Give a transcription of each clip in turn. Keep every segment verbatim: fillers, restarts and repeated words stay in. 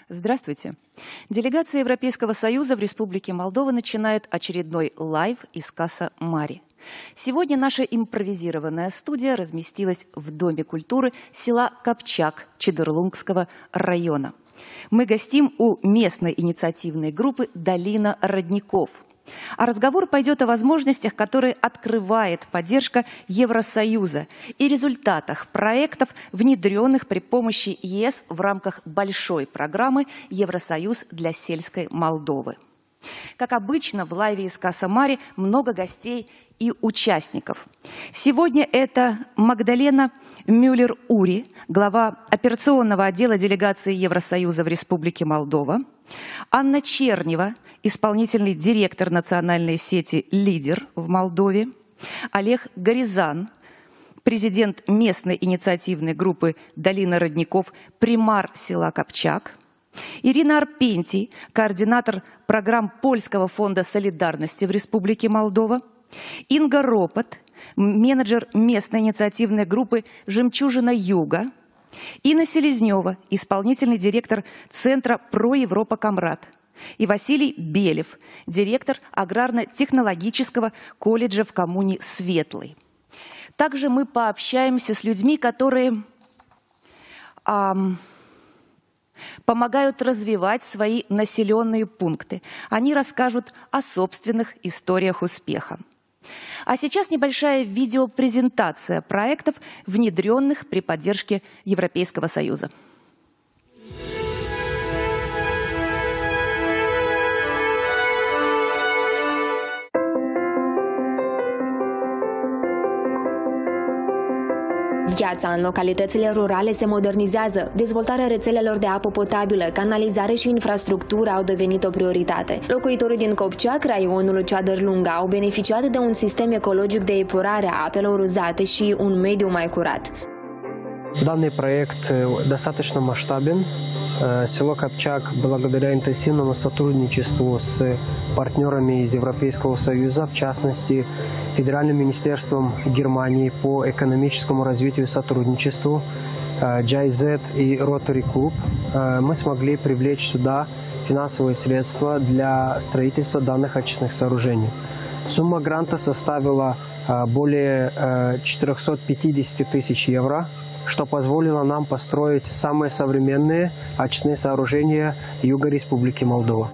Здравствуйте. Делегация Европейского Союза в Республике Молдова начинает очередной лайв из Каса Мари. Сегодня наша импровизированная студия разместилась в Доме культуры села Копчак Чедерлунгского района. Мы гостим у местной инициативной группы «Долина родников». А разговор пойдет о возможностях, которые открывает поддержка Евросоюза, и результатах проектов, внедренных при помощи ЕС в рамках большой программы «Евросоюз для сельской Молдовы». Как обычно, в лайве из Каса Мари много гостей и участников. Сегодня это Магдалена Мюллер-Ури, глава операционного отдела делегации Евросоюза в Республике Молдова, Анна Чернева, исполнительный директор национальной сети «Лидер» в Молдове, Олег Горизан, президент местной инициативной группы «Долина родников», примар села Копчак, Ирина Арпентий, координатор программ Польского фонда солидарности в Республике Молдова, Инга Ропот, менеджер местной инициативной группы «Жемчужина Юга», Инна Селезнева, исполнительный директор Центра «Про-Европа Камрад», и Василий Белев, директор аграрно-технологического колледжа в коммуне Светлый. Также мы пообщаемся с людьми, которые эм, помогают развивать свои населенные пункты. Они расскажут о собственных историях успеха. А сейчас небольшая видеопрезентация проектов, внедренных при поддержке Европейского Союза. Viața în localitățile rurale se modernizează. Dezvoltarea rețelelor de apă potabilă, canalizare și infrastructură au devenit o prioritate. Locuitorii din Copciac, raionul Ceadărlunga, au beneficiat de un sistem ecologic de epurare a apelor uzate și un mediu mai curat. Данный проект достаточно масштабен. Село Копчак, благодаря интенсивному сотрудничеству с партнерами из Европейского Союза, в частности, Федеральным министерством Германии по экономическому развитию и сотрудничеству, джей ай зет и Rotary Club, мы смогли привлечь сюда финансовые средства для строительства данных очистных сооружений. Сумма гранта составила более четырёхсот пятидесяти тысяч евро, что позволило нам построить самые современные очистные сооружения Юга Республики Молдова.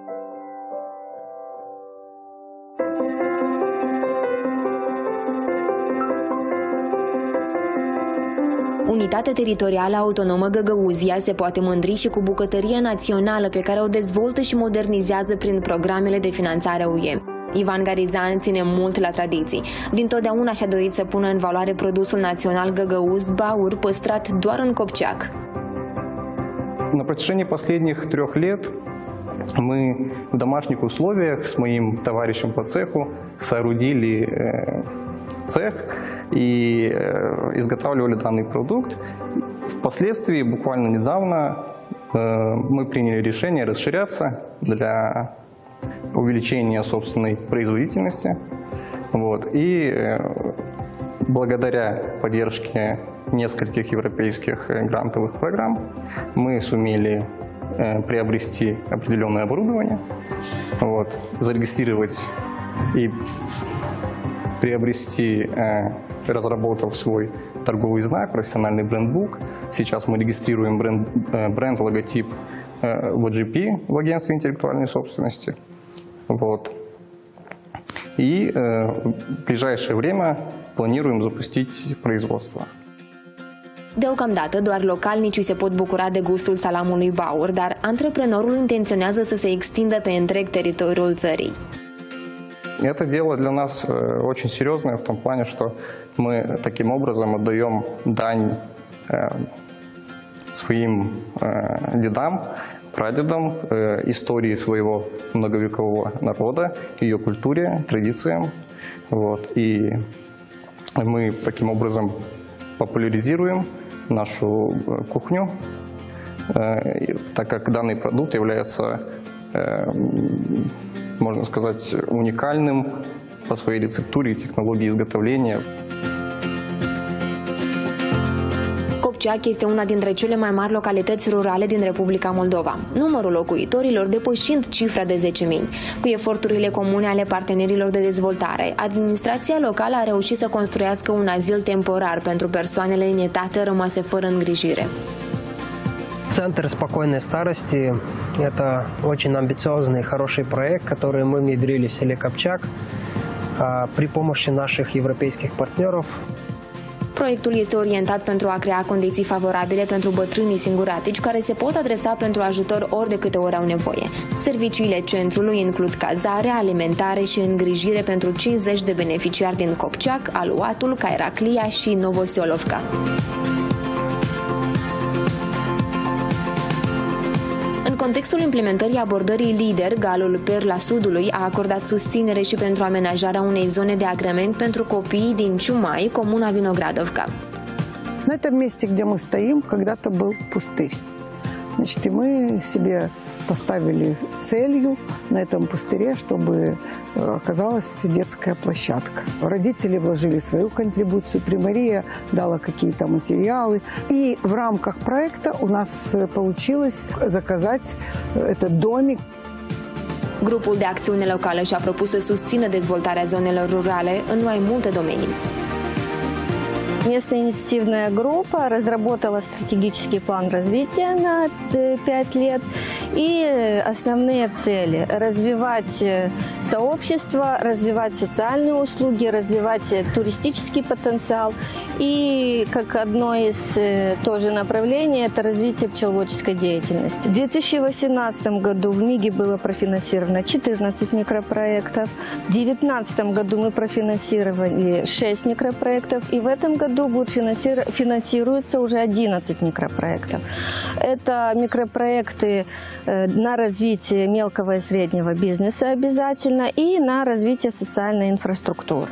Unitatea teritorială autonomă Găgăuzia se poate mândri și cu bucătăria națională pe care o dezvoltă și modernizează prin programele de finanțare U E. Ivan Garizan ține mult la tradiții. Dintotdeauna și-a dorit să pună în valoare produsul național Găgăuz, Baur, păstrat doar în Copciac. На протяжении последних трех лет мы в домашних условиях с моим товарищем по цеху соорудили цех и изготавливали данный продукт. Впоследствии, буквально недавно, мы приняли решение расширяться для увеличения собственной производительности. Вот. И благодаря поддержке нескольких европейских грантовых программ мы сумели приобрести определенное оборудование, вот, зарегистрировать и приобрести, разработав свой торговый знак, профессиональный брендбук. Сейчас мы регистрируем бренд, бренд логотип в о джи пи, в агентстве интеллектуальной собственности. Вот. И э, в ближайшее время планируем запустить производство. Deocamdată, doar localnicii se pot bucura de gustul salamului Baur, dar antreprenorul intenționează să se extindă pe întreg teritoriul țării. Это дело для нас э, очень серьезное в том плане, что мы таким образом отдаем дань э, своим э, дедам, прадедам, э, истории своего многовекового народа, ее культуре, традициям. Вот. И мы таким образом популяризируем нашу кухню, э, так как данный продукт является, э, можно сказать, уникальным по своей рецептуре и технологии изготовления. Copceac este una dintre cele mai mari localități rurale din Republica Moldova, numărul locuitorilor depășind cifra de zece mii. Cu eforturile comune ale partenerilor de dezvoltare, administrația locală a reușit să construiască un azil temporar pentru persoanele inietate rămase fără îngrijire. Центр спокойной старости – это очень амбициозный и хороший проект, который мы внедрили в селе Копчак при помощи наших европейских партнеров. Proiectul este orientat pentru a crea condiții favorabile pentru bătrânii singuratici care se pot adresa pentru ajutor ori de câte ori au nevoie. Serviciile centrului includ cazare, alimentare și îngrijire pentru cincizeci de beneficiari din Copceac, Aluatul, Cairaclia și Novosiolovca. În contextul implementării abordării LEADER, Galul Perla Sudului a acordat susținere și pentru amenajarea unei zone de agrement pentru copiii din Ciumai, comuna Vinogradovka. На этом месте, где мы стоим, когда-то был пустырь. Значит, и мы себе поставили целью на этом пустыре, чтобы оказалась детская площадка. Родители вложили свою контрибуцию, Примария дала какие-то материалы. И в рамках проекта у нас получилось заказать этот домик. Grupul de acțiune locală și-a propus să susțină dezvoltarea zonelor rurale în mai multe domenii. Местная инициативная группа разработала стратегический план развития на пять лет и основные цели – развивать сообщество, развивать социальные услуги, развивать туристический потенциал и как одно из тоже направлений – это развитие пчеловодческой деятельности. В две тысячи восемнадцатом году в МИГе было профинансировано четырнадцать микропроектов, в две тысячи девятнадцатом году мы профинансировали шесть микропроектов и в этом году будут финансируются уже одиннадцать микропроектов. Это микропроекты на развитие мелкого и среднего бизнеса обязательно и на развитие социальной инфраструктуры.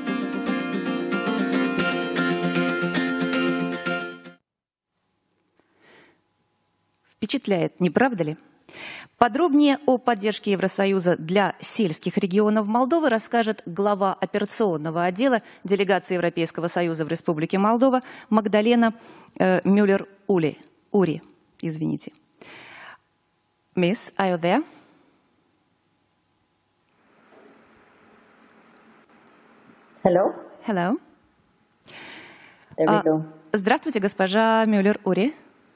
Впечатляет, не правда ли? Подробнее о поддержке Евросоюза для сельских регионов Молдовы расскажет глава операционного отдела делегации Европейского Союза в Республике Молдова Магдалена э, Мюллер-Ули. Ури, извините. Miss, are you there? Hello. Hello. There we а, go. Здравствуйте, госпожа Мюллер-Ури.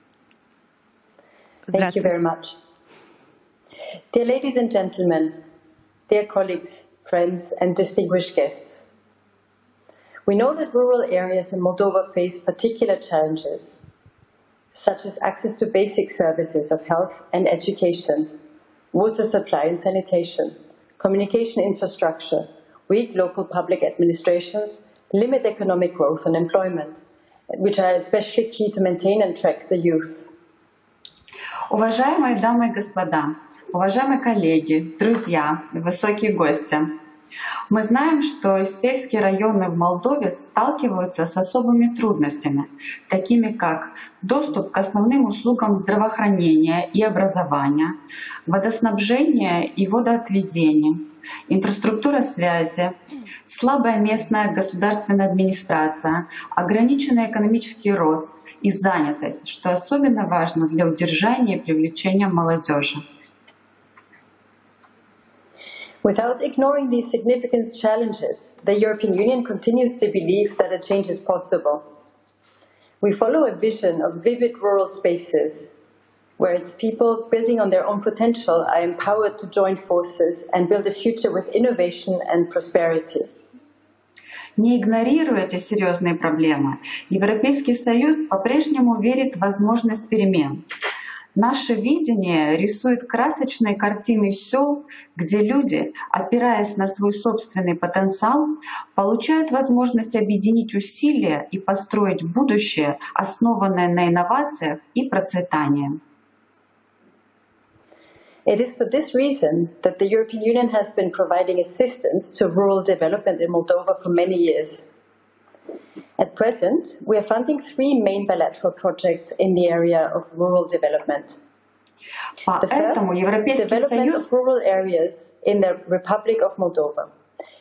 Thank you very much. Dear ladies and gentlemen, dear colleagues, friends and distinguished guests, we know that rural areas in Moldova face particular challenges, such as access to basic services of health and education, water supply and sanitation, communication infrastructure, weak local public administrations, limit economic growth and employment, which are especially key to maintain and track the youth. Уважаемые дамы и господа, уважаемые коллеги, друзья, высокие гости, мы знаем, что сельские районы в Молдове сталкиваются с особыми трудностями, такими как доступ к основным услугам здравоохранения и образования, водоснабжение и водоотведение, инфраструктура связи, слабая местная государственная администрация, ограниченный экономический рост и занятость, что особенно важно для удержания и привлечения молодежи. Without ignoring these significant challenges, the European Union continues to believe that a change is possible. We follow a vision of vivid rural spaces, where its people, building on their own potential, are empowered to join forces and build a future with innovation and prosperity. Не игнорируя эти серьезные проблемы, Европейский Союз по-прежнему верит в возможность перемен. Наше видение рисует красочные картины сел, где люди, опираясь на свой собственный потенциал, получают возможность объединить усилия и построить будущее, основанное на инновациях и процветании. It is for this reason that the European Union has been providing assistance to rural development in Moldova for many years. At present, we are funding three main bilateral projects in the area of rural development. The first, development of rural areas in the Republic of Moldova.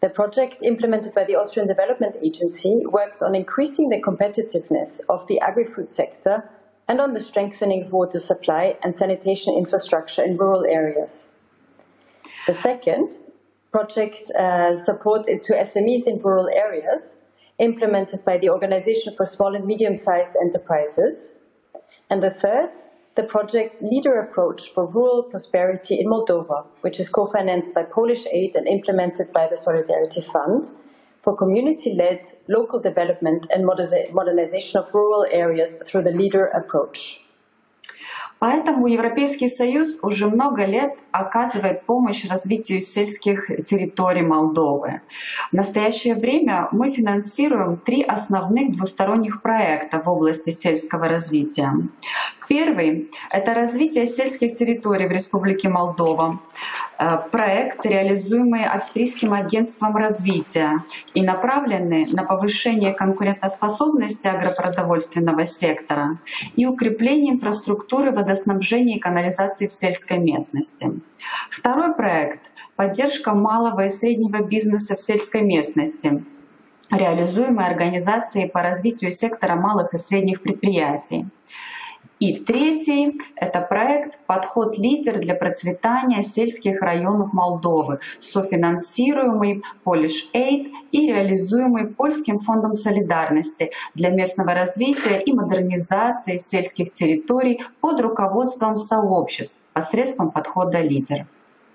The project implemented by the Austrian Development Agency works on increasing the competitiveness of the agri-food sector and on the strengthening of water supply and sanitation infrastructure in rural areas. The second project uh, support to S M Es in rural areas, implemented by the Organization for Small and Medium-Sized Enterprises. And the third, the project Leader Approach for Rural Prosperity in Moldova, which is co-financed by Polish Aid and implemented by the Solidarity Fund for community-led local development and modernization of rural areas through the Leader Approach. Поэтому Европейский Союз уже много лет оказывает помощь развитию сельских территорий Молдовы. В настоящее время мы финансируем три основных двусторонних проекта в области сельского развития. Первый — это развитие сельских территорий в Республике Молдова. Проект, реализуемый Австрийским агентством развития и направленный на повышение конкурентоспособности агропродовольственного сектора и укрепление инфраструктуры водоснабжения и канализации в сельской местности. Второй проект — поддержка малого и среднего бизнеса в сельской местности, реализуемый Организацией по развитию сектора малых и средних предприятий. И третий — это проект «Подход лидер для процветания сельских районов Молдовы», софинансируемый Polish Aid и реализуемый Польским фондом солидарности для местного развития и модернизации сельских территорий под руководством сообществ посредством подхода «Лидер».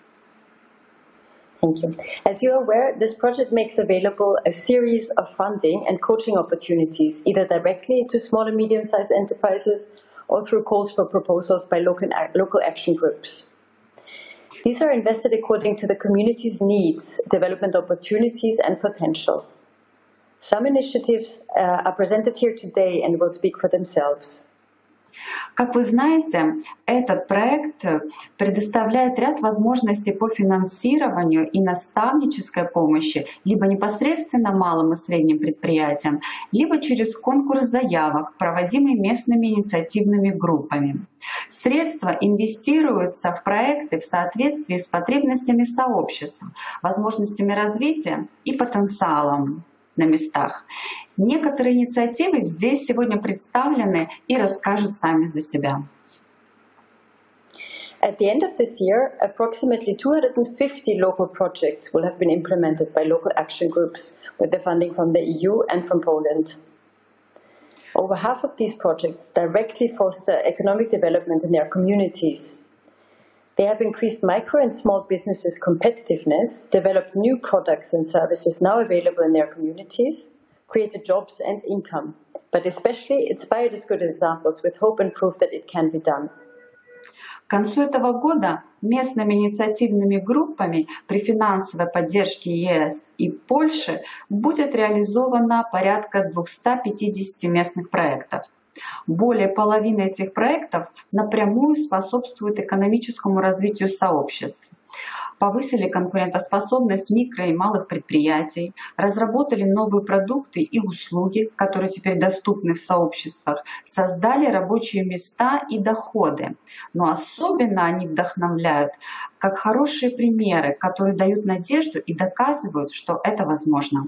Thank you. As you are aware, this project makes available a series of funding and coaching opportunities, either directly to small and medium-sized enterprises or through calls for proposals by local, local action groups. These are invested according to the community's needs, development opportunities and potential. Some initiatives uh, are presented here today and will speak for themselves. Как вы знаете, этот проект предоставляет ряд возможностей по финансированию и наставнической помощи либо непосредственно малым и средним предприятиям, либо через конкурс заявок, проводимый местными инициативными группами. Средства инвестируются в проекты в соответствии с потребностями сообществ, возможностями развития и потенциалом на местах. Некоторые инициативы здесь сегодня представлены и расскажут сами за себя. At the end of this year, approximately two hundred fifty local projects will have been implemented by local action groups with the funding from the E U and from Poland. Over half of these projects directly foster economic development in their communities. They have increased micro and small businesses' competitiveness, developed new products and services now available in their communities, created jobs and income, but especially inspired as good examples with hope and proof that it can be done. К концу этого года местными инициативными группами при финансовой поддержке Е С и Польши будет реализовано порядка двухсот пятидесяти местных проектов. Более половины этих проектов напрямую способствуют экономическому развитию сообществ. Повысили конкурентоспособность микро- и малых предприятий, разработали новые продукты и услуги, которые теперь доступны в сообществах, создали рабочие места и доходы. Но особенно они вдохновляют как хорошие примеры, которые дают надежду и доказывают, что это возможно.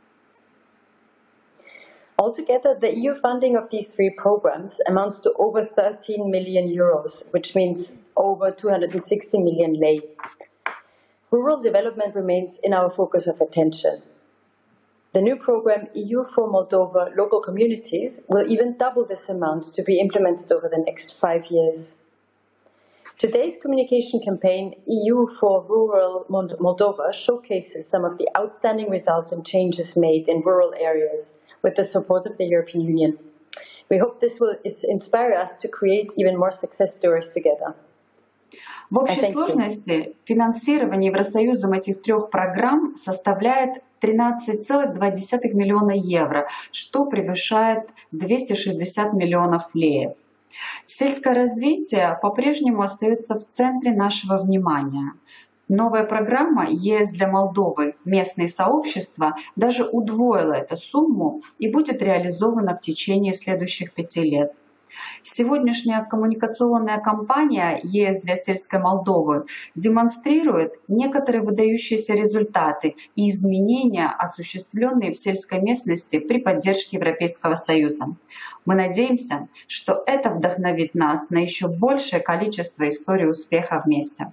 Altogether, the E U funding of these three programs amounts to over thirteen million euros, which means over two hundred sixty million lei. Rural development remains in our focus of attention. The new program, E U for Moldova Local Communities, will even double this amount to be implemented over the next five years. Today's communication campaign, E U for Rural Moldova, showcases some of the outstanding results and changes made in rural areas with the support of the European Union. We hope this will inspire us to create even more success stories together. В общей сложности финансирование Евросоюзом этих трех программ составляет тринадцать целых два десятых миллиона евро, что превышает двести шестьдесят миллионов леев. Сельское развитие по-прежнему остается в центре нашего внимания. Новая программа Е С для Молдовы «Местные сообщества» даже удвоила эту сумму и будет реализована в течение следующих пяти лет. Сегодняшняя коммуникационная кампания ЕС для сельской Молдовы демонстрирует некоторые выдающиеся результаты и изменения, осуществленные в сельской местности при поддержке Европейского Союза. Мы надеемся, что это вдохновит нас на еще большее количество историй успеха вместе.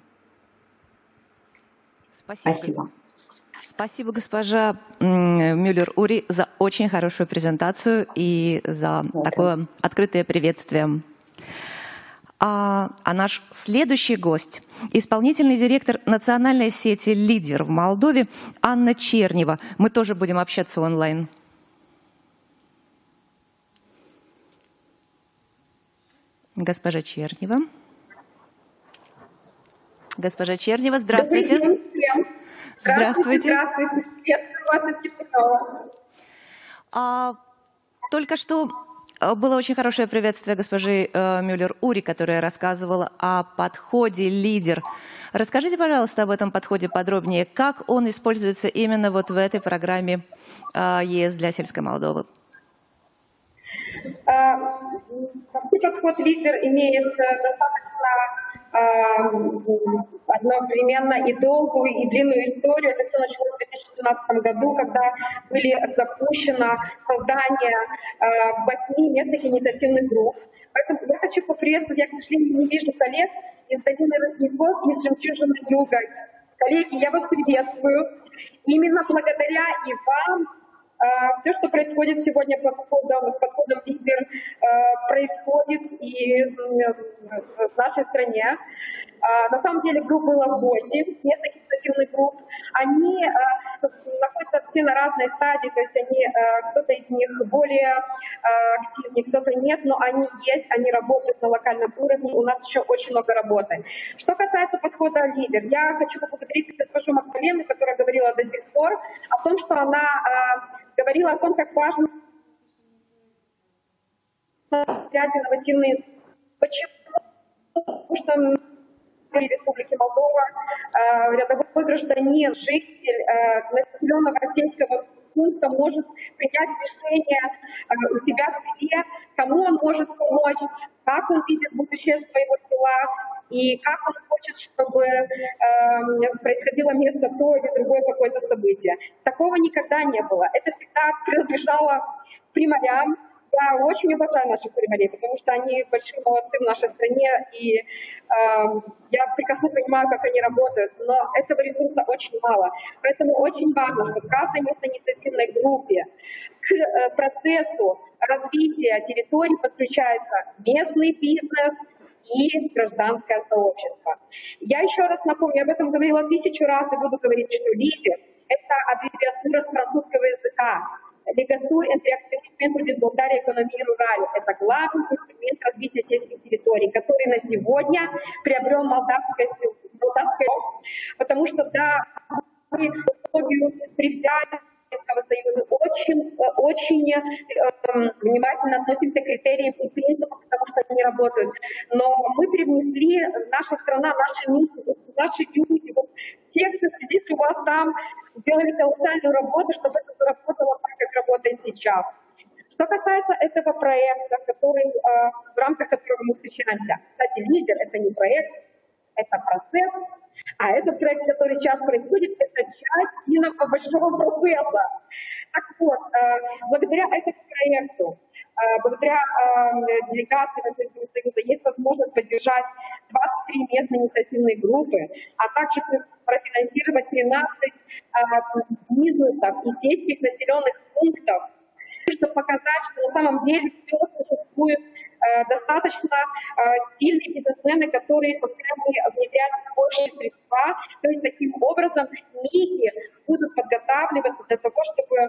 Спасибо. Спасибо. Спасибо, госпожа Мюллер-Ури, за очень хорошую презентацию и за такое открытое приветствие. А, а наш следующий гость – исполнительный директор национальной сети «Лидер» в Молдове Анна Чернева. Мы тоже будем общаться онлайн. Госпожа Чернева. Госпожа Чернева, здравствуйте. Здравствуйте. Здравствуйте. Здравствуйте. А, только что было очень хорошее приветствие госпожи э, Мюллер-Ури, которая рассказывала о подходе «Лидер». Расскажите, пожалуйста, об этом подходе подробнее. Как он используется именно вот в этой программе э, ЕС для сельской Молдовы? Подход «Лидер» имеет достаточно одновременно и долгую, и длинную историю. Это все началось в две тысячи семнадцатом году, когда были запущено создание восьми местных инициативных групп. Поэтому я хочу поприветствовать, я, к сожалению, не вижу коллег из долины Родников, из «Жемчужины Юга». Коллеги, я вас приветствую. Именно благодаря и вам все, что происходит сегодня под подходом, с подходом «Лидер», происходит и в нашей стране. На самом деле групп было восемь местных инициативных групп. Они находятся все на разной стадии, то есть они, кто-то из них более активнее, кто-то нет, но они есть, они работают на локальном уровне, у нас еще очень много работы. Что касается подхода «Лидер», я хочу поблагодарить госпожу Макдалену, которая говорила до сих пор о том, что она говорила о том, как важно инновативные. Почему? Потому что в Республике Молдова рядовой гражданин, житель населенного сельского пункта может принять решение у себя в селе, кому он может помочь, как он видит будущее своего села и как он хочет, чтобы э, происходило вместо то или другое какое-то событие. Такого никогда не было. Это всегда принадлежало примарям. Я очень уважаю наших примарей, потому что они большие молодцы в нашей стране, и э, я прекрасно понимаю, как они работают, но этого ресурса очень мало. Поэтому очень важно, что в каждой местной инициативной группе к э, процессу развития территории подключается местный бизнес и гражданское сообщество. Я еще раз напомню, об этом говорила тысячу раз и буду говорить, что «Лидер» — это аббревиатура с французского языка. Legatur entre acțiuni pentru dezvoltarea economiei rurale. Это главный инструмент развития сельских территорий, который на сегодня приобрел молдавское, молдавское, потому что да, мы при взятии Европейского Союза очень, очень э, внимательно относимся к критериям и принципам, потому что они работают. Но мы привнесли, наша страна, наши, наши люди, вот, те, кто сидит у вас там, сделали колоссальную работу, чтобы это заработало так, как работает сейчас. Что касается этого проекта, который, э, в рамках которого мы встречаемся, кстати, «Лидер» — это не проект, это процесс. А этот проект, который сейчас происходит, это часть единого большого процесса. Так вот, благодаря этому проекту, благодаря делегации Европейского Союза есть возможность поддержать двадцать три местные инициативные группы, а также профинансировать тринадцать бизнесов и сельских населенных пунктов, чтобы показать, что на самом деле все существует достаточно сильные бизнесмены, которые способны внедрять больше средства. То есть таким образом МИГи будут подготавливаться для того, чтобы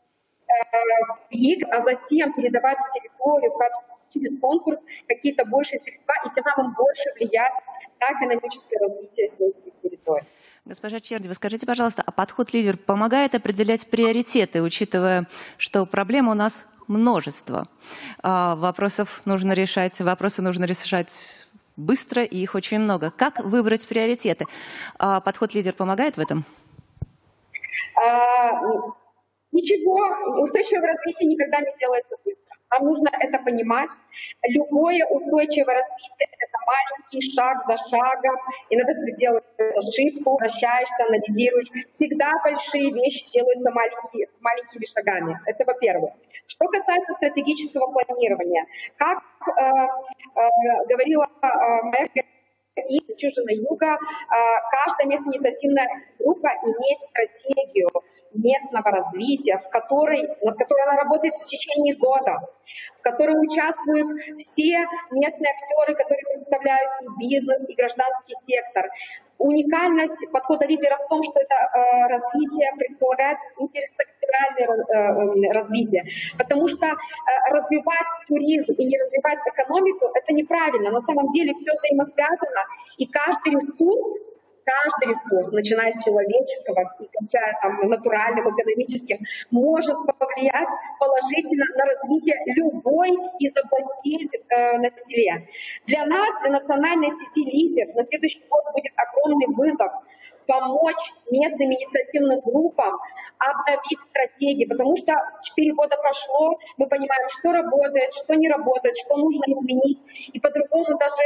ИГ, а затем передавать в территорию через конкурс какие-то большие средства и тем самым больше влиять на экономическое развитие сельских территорий. Госпожа Чернева, скажите, пожалуйста, а подход «Лидер» помогает определять приоритеты, учитывая, что проблем у нас множество. Вопросов нужно решать, вопросы нужно решать быстро, и их очень много. Как выбрать приоритеты? Подход «Лидер» помогает в этом? А, ничего, устойчивое развитие никогда не делается быстро. Нам нужно это понимать. Любое устойчивое развитие — это маленький шаг за шагом. Иногда ты делаешь ошибку, вращаешься, анализируешь. Всегда большие вещи делаются маленькие, с маленькими шагами. Это во-первых. Что касается стратегического планирования, как э, э, говорила э, моя и «Жемчужина Юга», каждая местная инициативная группа имеет стратегию местного развития, в которой, над которой она работает в течение года, в которой участвуют все местные актеры, которые представляют и бизнес, и гражданский сектор. Уникальность подхода лидера в том, что это э, развитие предполагает интерсекториальное э, развитие, потому что э, развивать туризм и не развивать экономику — это неправильно. На самом деле все взаимосвязано, и каждый ресурс, каждый ресурс, начиная с человеческого и кончая там, натуральным, экономическим, может повлиять положительно на развитие любой из областей э, на селе. Для нас, для национальной сети «Лидер», на следующий год будет огромный вызов помочь местным инициативным группам обновить стратегии, потому что четыре года прошло, мы понимаем, что работает, что не работает, что нужно изменить, и по-другому даже,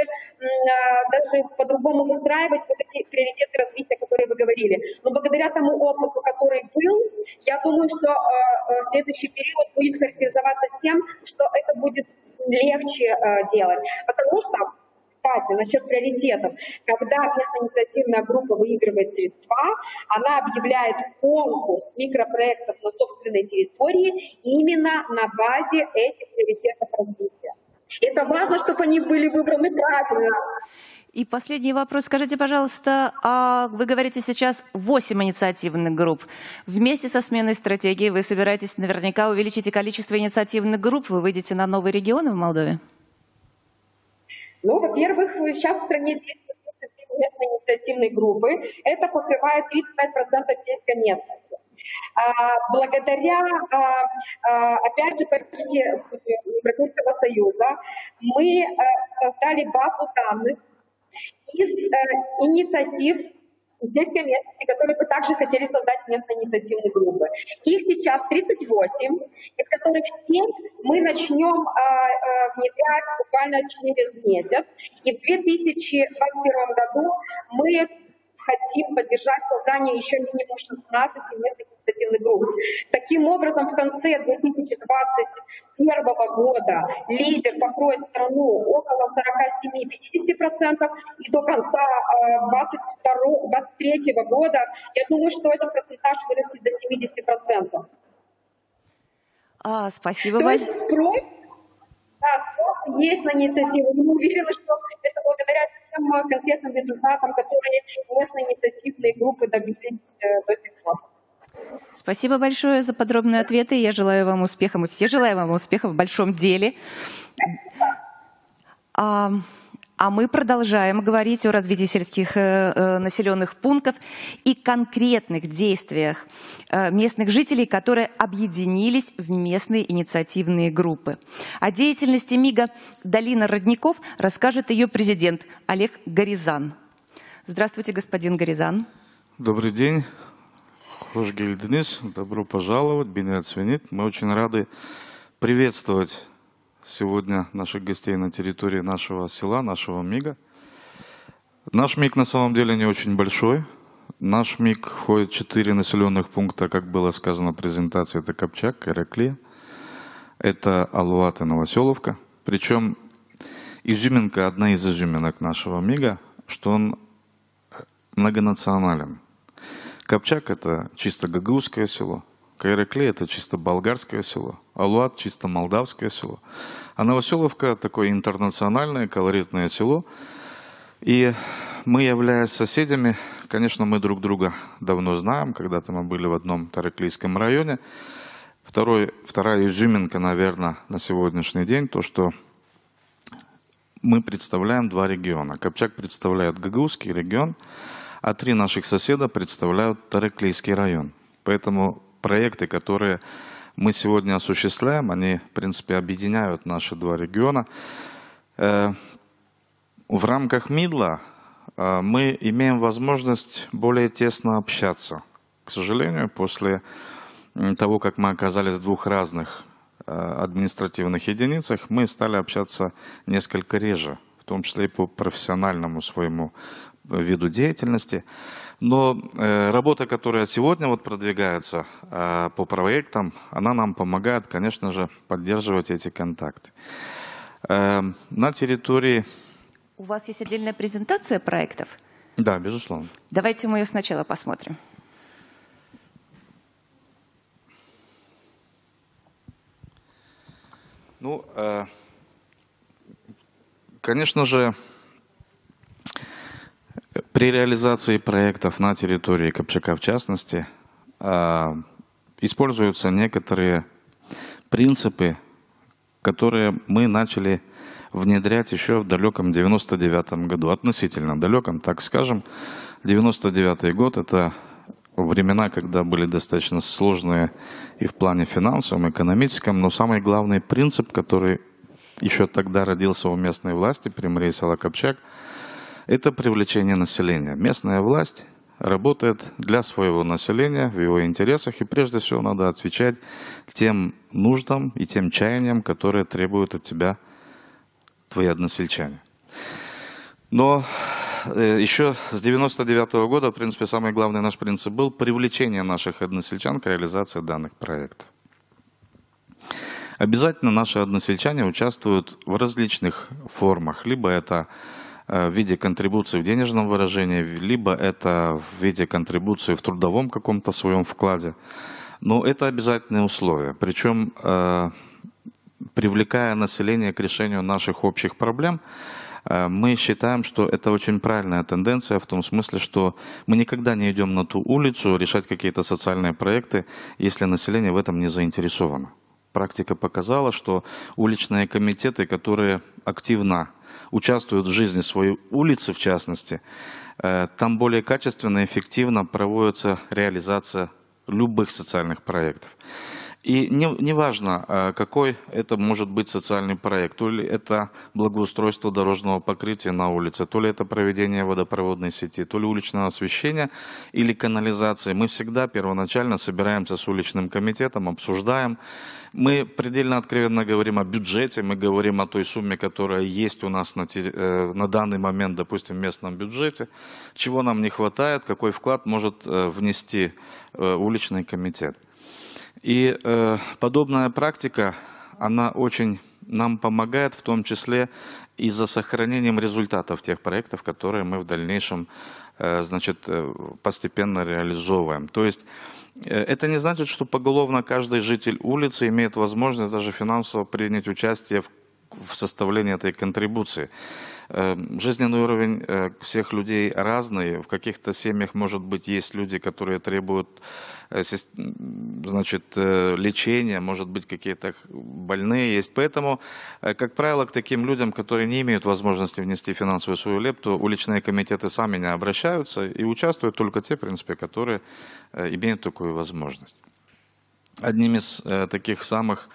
даже по-другому выстраивать вот эти приоритеты развития, которые вы говорили. Но благодаря тому опыту, который был, я думаю, что э, следующий период будет характеризоваться тем, что это будет легче э, делать, потому что, кстати, насчет приоритетов. Когда местная инициативная группа выигрывает средства, она объявляет конкурс микропроектов на собственной территории именно на базе этих приоритетов развития. Это важно, чтобы они были выбраны правильно. И последний вопрос. Скажите, пожалуйста, а вы говорите сейчас восемь инициативных групп. Вместе со сменой стратегии вы собираетесь наверняка увеличить и количество инициативных групп? Вы выйдете на новые регионы в Молдове? Ну, во-первых, сейчас в стране действуют местные инициативные группы. Это покрывает тридцать пять процентов сельской местности. А, благодаря, а, а, опять же, поддержке Европейского Союза мы а, создали базу данных из а, инициатив сельской местности, которые бы также хотели создать местные инициативные группы. Их сейчас тридцать восемь, из которых семь мы начнем а, а, внедрять буквально через месяц. И в две тысячи двадцать первом году мы хотим поддержать создание еще минимум шестнадцати местных инициативных групп. Таким образом, в конце две тысячи двадцать первого года лидер покроет страну около сорока семи — пятидесяти процентов, и до конца двадцать второго — двадцать третьего года, я думаю, что этот процентаж вырастет до семидесяти процентов. А, спасибо. То есть спрос, да, спрос есть на инициативу. Мы уверены, что это благодаря тем конкретным результатам, которые местные инициативные группы добились э, до сих пор. Спасибо большое за подробные ответы. Я желаю вам успеха. Мы все желаем вам успеха в большом деле. А, а мы продолжаем говорить о развитии сельских э, населенных пунктов и конкретных действиях э, местных жителей, которые объединились в местные инициативные группы. О деятельности МИГа «Долина родников» расскажет ее президент Олег Горизан. Здравствуйте, господин Горизан. Добрый день. Хош гельденис, добро пожаловать, бинет свинит. Мы очень рады приветствовать сегодня наших гостей на территории нашего села, нашего МИГа. Наш МИГ на самом деле не очень большой. Наш МИГ входит в четыре населенных пункта, как было сказано в презентации. Это Копчак, Караклия, это Алуат и Новоселовка. Причем изюминка, одна из изюминок нашего МИГа, что он многонационален. Копчак — это чисто гагаузское село, Кайраклей — это чисто болгарское село, Алуат — чисто молдавское село, а Новоселовка — такое интернациональное, колоритное село. И мы, являясь соседями, конечно, мы друг друга давно знаем, когда-то мы были в одном Тараклийском районе. Второй, вторая изюминка, наверное, на сегодняшний день, то, что мы представляем два региона. Копчак представляет гагаузский регион, а три наших соседа представляют Тараклийский район. Поэтому проекты, которые мы сегодня осуществляем, они, в принципе, объединяют наши два региона. В рамках МИДЛа мы имеем возможность более тесно общаться. К сожалению, после того, как мы оказались в двух разных административных единицах, мы стали общаться несколько реже, в том числе и по профессиональному своему виду деятельности. Но э, работа, которая сегодня вот продвигается э, по проектам, она нам помогает, конечно же, поддерживать эти контакты. Э, на территории... У вас есть отдельная презентация проектов? Да, безусловно. Давайте мы ее сначала посмотрим. Ну, э, конечно же, при реализации проектов на территории Копчака, в частности, э, используются некоторые принципы, которые мы начали внедрять еще в далеком девяносто девятом году, относительно далеком, так скажем. девяносто девятый год – это времена, когда были достаточно сложные и в плане финансовом, экономическом, но самый главный принцип, который еще тогда родился у местной власти при мэрии села Копчак, это привлечение населения. Местная власть работает для своего населения, в его интересах, и прежде всего надо отвечать тем нуждам и тем чаяниям, которые требуют от тебя твои односельчане. Но э, еще с девяносто девятого года, в принципе, самый главный наш принцип был привлечение наших односельчан к реализации данных проектов. Обязательно наши односельчане участвуют в различных формах, либо это в виде контрибуции в денежном выражении, либо это в виде контрибуции в трудовом каком-то своем вкладе. Но это обязательные условия. Причем, э, привлекая население к решению наших общих проблем, э, мы считаем, что это очень правильная тенденция в том смысле, что мы никогда не идем на ту улицу решать какие-то социальные проекты, если население в этом не заинтересовано. Практика показала, что уличные комитеты, которые активно участвуют в жизни своей улицы, в частности, там более качественно и эффективно проводится реализация любых социальных проектов. И не, не важно, какой это может быть социальный проект, то ли это благоустройство дорожного покрытия на улице, то ли это проведение водопроводной сети, то ли уличное освещение или канализация. Мы всегда первоначально собираемся с уличным комитетом, обсуждаем. Мы предельно откровенно говорим о бюджете, мы говорим о той сумме, которая есть у нас на, на данный момент, допустим, в местном бюджете, чего нам не хватает, какой вклад может внести уличный комитет. И э, подобная практика, она очень нам помогает, в том числе и за сохранением результатов тех проектов, которые мы в дальнейшем э, значит, постепенно реализовываем. То есть э, это не значит, что поголовно каждый житель улицы имеет возможность даже финансово принять участие в, в составлении этой контрибуции. Э, жизненный уровень э, всех людей разный. В каких-то семьях, может быть, есть люди, которые требуют значит, лечение, может быть, какие-то больные есть. Поэтому, как правило, к таким людям, которые не имеют возможности внести финансовую свою лепту, уличные комитеты сами не обращаются и участвуют только те, в принципе, которые имеют такую возможность. Одним из таких самых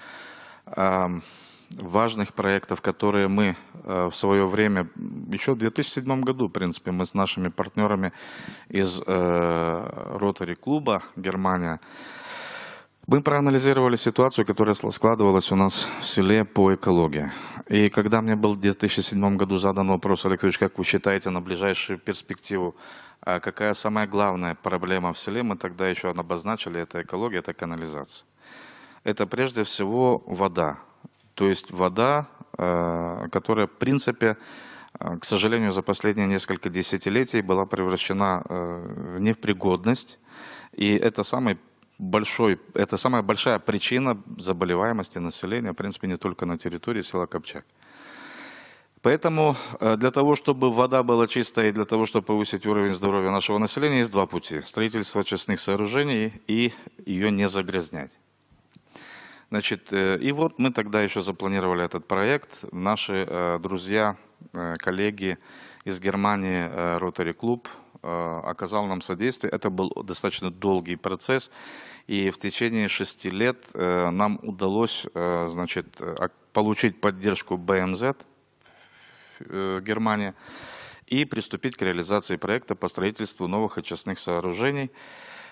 важных проектов, которые мы в свое время, еще в две тысячи седьмом году, в принципе, мы с нашими партнерами из Rotary клуба Германия, мы проанализировали ситуацию, которая складывалась у нас в селе по экологии. И когда мне был в две тысячи седьмом году задан вопрос: Олег Юрьевич, как вы считаете на ближайшую перспективу, какая самая главная проблема в селе, мы тогда еще обозначили, это экология, это канализация. Это прежде всего вода. То есть вода, которая, в принципе, к сожалению, за последние несколько десятилетий была превращена в непригодность. И это самый большой, это самая большая причина заболеваемости населения, в принципе, не только на территории села Копчак. Поэтому для того, чтобы вода была чистой, и для того, чтобы повысить уровень здоровья нашего населения, есть два пути: строительство очистных сооружений и ее не загрязнять. Значит, и вот мы тогда еще запланировали этот проект. Наши э, друзья, э, коллеги из Германии, э, Rotary клуб, э, оказал нам содействие. Это был достаточно долгий процесс, и в течение шести лет э, нам удалось э, значит, получить поддержку бэ эм зет э, Германии и приступить к реализации проекта по строительству новых очистных сооружений.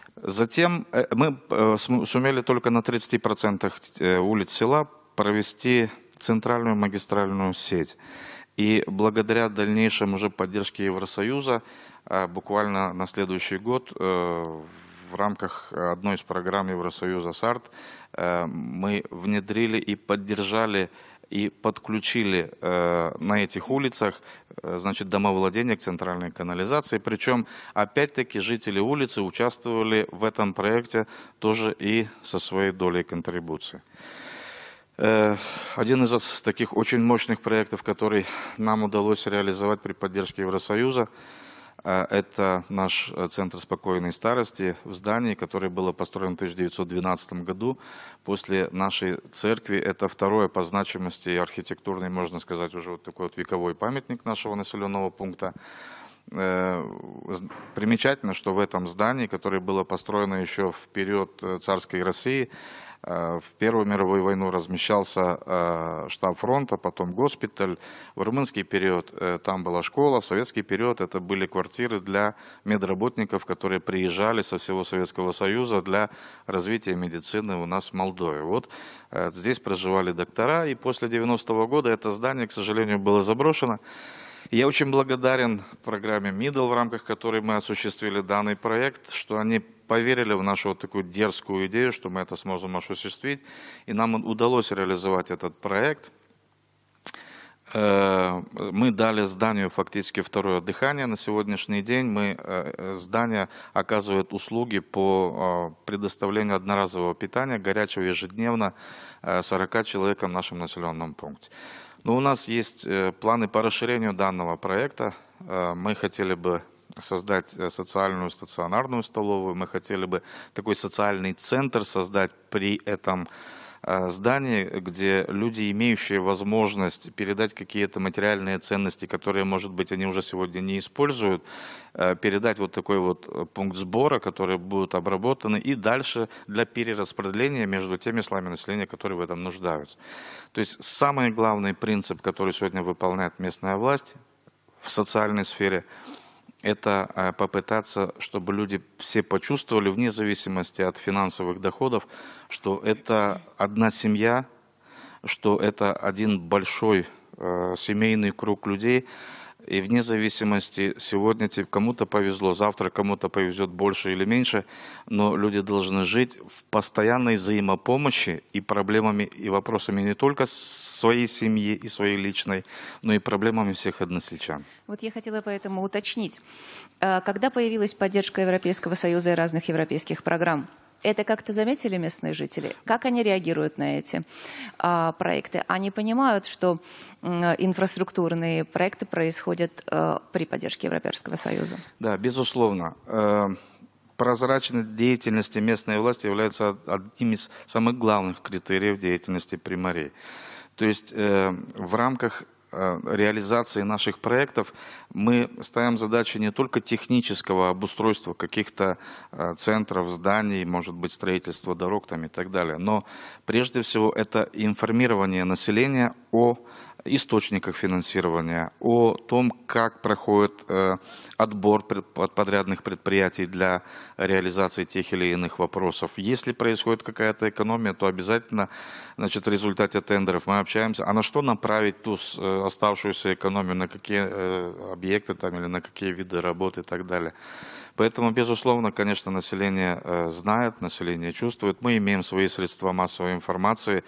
Затем мы сумели только на тридцати процентах улиц села провести центральную магистральную сеть. И благодаря дальнейшей уже поддержке Евросоюза, буквально на следующий год в рамках одной из программ Евросоюза САРТ мы внедрили и поддержали и подключили э, на этих улицах э, значит, домовладение к центральной канализации. Причем, опять-таки, жители улицы участвовали в этом проекте тоже и со своей долей контрибуции. Э, один из таких очень мощных проектов, который нам удалось реализовать при поддержке Евросоюза, это наш центр спокойной старости в здании, которое было построено в тысяча девятьсот двенадцатом году. После нашей церкви это второе по значимости и архитектурный, можно сказать, уже вот такой вот вековой памятник нашего населенного пункта. Примечательно, что в этом здании, которое было построено еще в период царской России, в Первую мировую войну размещался штаб фронта, потом госпиталь. В румынский период там была школа, в советский период это были квартиры для медработников, которые приезжали со всего Советского Союза для развития медицины у нас в Молдове. Вот здесь проживали доктора, и после девяностого года это здание, к сожалению, было заброшено. Я очень благодарен программе Middle, в рамках которой мы осуществили данный проект, что они поверили в нашу вот такую дерзкую идею, что мы это сможем осуществить. И нам удалось реализовать этот проект. Мы дали зданию фактически второе дыхание. На сегодняшний день мы, здание оказывает услуги по предоставлению одноразового питания, горячего ежедневно сорока человекам в нашем населенном пункте. Но у нас есть планы по расширению данного проекта. Мы хотели бы создать социальную стационарную столовую, мы хотели бы такой социальный центр создать при этом здании, где люди, имеющие возможность передать какие-то материальные ценности, которые, может быть, они уже сегодня не используют, передать вот такой вот пункт сбора, которые будут обработаны, и дальше для перераспределения между теми слоями населения, которые в этом нуждаются. То есть самый главный принцип, который сегодня выполняет местная власть в социальной сфере, это попытаться, чтобы люди все почувствовали, вне зависимости от финансовых доходов, что это одна семья, что это один большой э, семейный круг людей. И вне зависимости, сегодня кому-то повезло, завтра кому-то повезет больше или меньше, но люди должны жить в постоянной взаимопомощи и проблемами, и вопросами не только своей семьи и своей личной, но и проблемами всех односельчан. Вот я хотела поэтому уточнить. Когда появилась поддержка Европейского Союза и разных европейских программ, это как-то заметили местные жители? Как они реагируют на эти а, проекты? Они понимают, что м, инфраструктурные проекты происходят а, при поддержке Европейского Союза? Да, безусловно. Прозрачность деятельности местной власти является одним из самых главных критериев деятельности примарей. То есть в рамках реализации наших проектов мы ставим задачи не только технического обустройства каких-то центров, зданий, может быть, строительства дорог там и так далее, но прежде всего это информирование населения о источниках финансирования, о том, как проходит э, отбор подрядных предприятий для реализации тех или иных вопросов. Если происходит какая-то экономия, то обязательно, значит, в результате тендеров мы общаемся, а на что направить ту э, оставшуюся экономию, на какие э, объекты там или на какие виды работы и так далее. Поэтому, безусловно, конечно, население э, знает, население чувствует. Мы имеем свои средства массовой информации.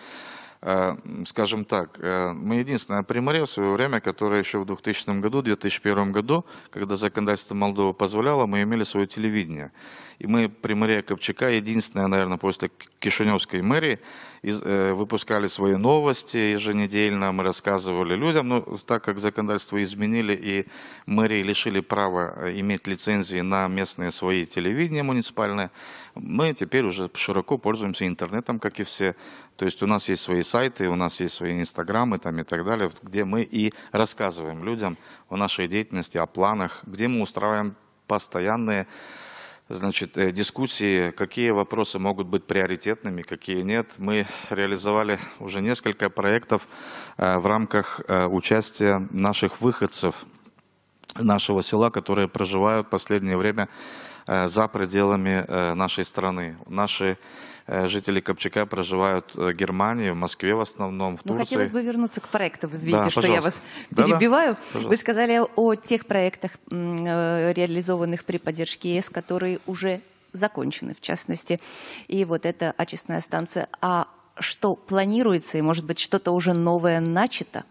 Скажем так, мы единственное примария в свое время, которое еще в двухтысячном году, две тысячи первом году, когда законодательство Молдовы позволяло, мы имели свое телевидение. И мы, примария Копчака, единственная, наверное, после Кишиневской мэрии, выпускали свои новости еженедельно, мы рассказывали людям, но так как законодательство изменили и мэрии лишили права иметь лицензии на местные свои телевидения муниципальные, мы теперь уже широко пользуемся интернетом, как и все. То есть у нас есть свои сайты, у нас есть свои инстаграмы там и так далее, где мы и рассказываем людям о нашей деятельности, о планах, где мы устраиваем постоянные, значит, дискуссии, какие вопросы могут быть приоритетными, какие нет. Мы реализовали уже несколько проектов в рамках участия наших выходцев нашего села, которые проживают в последнее время за пределами нашей страны. Наши жители Копчака проживают в Германии, в Москве в основном, в ну, Турции. Хотелось бы вернуться к проекту. Вы видите, да, что пожалуйста. я вас Да, перебиваю. да, Вы сказали о тех проектах, реализованных при поддержке ЕС, которые уже закончены, в частности. И вот эта очистная станция. А что планируется, и, может быть, что-то уже новое начато?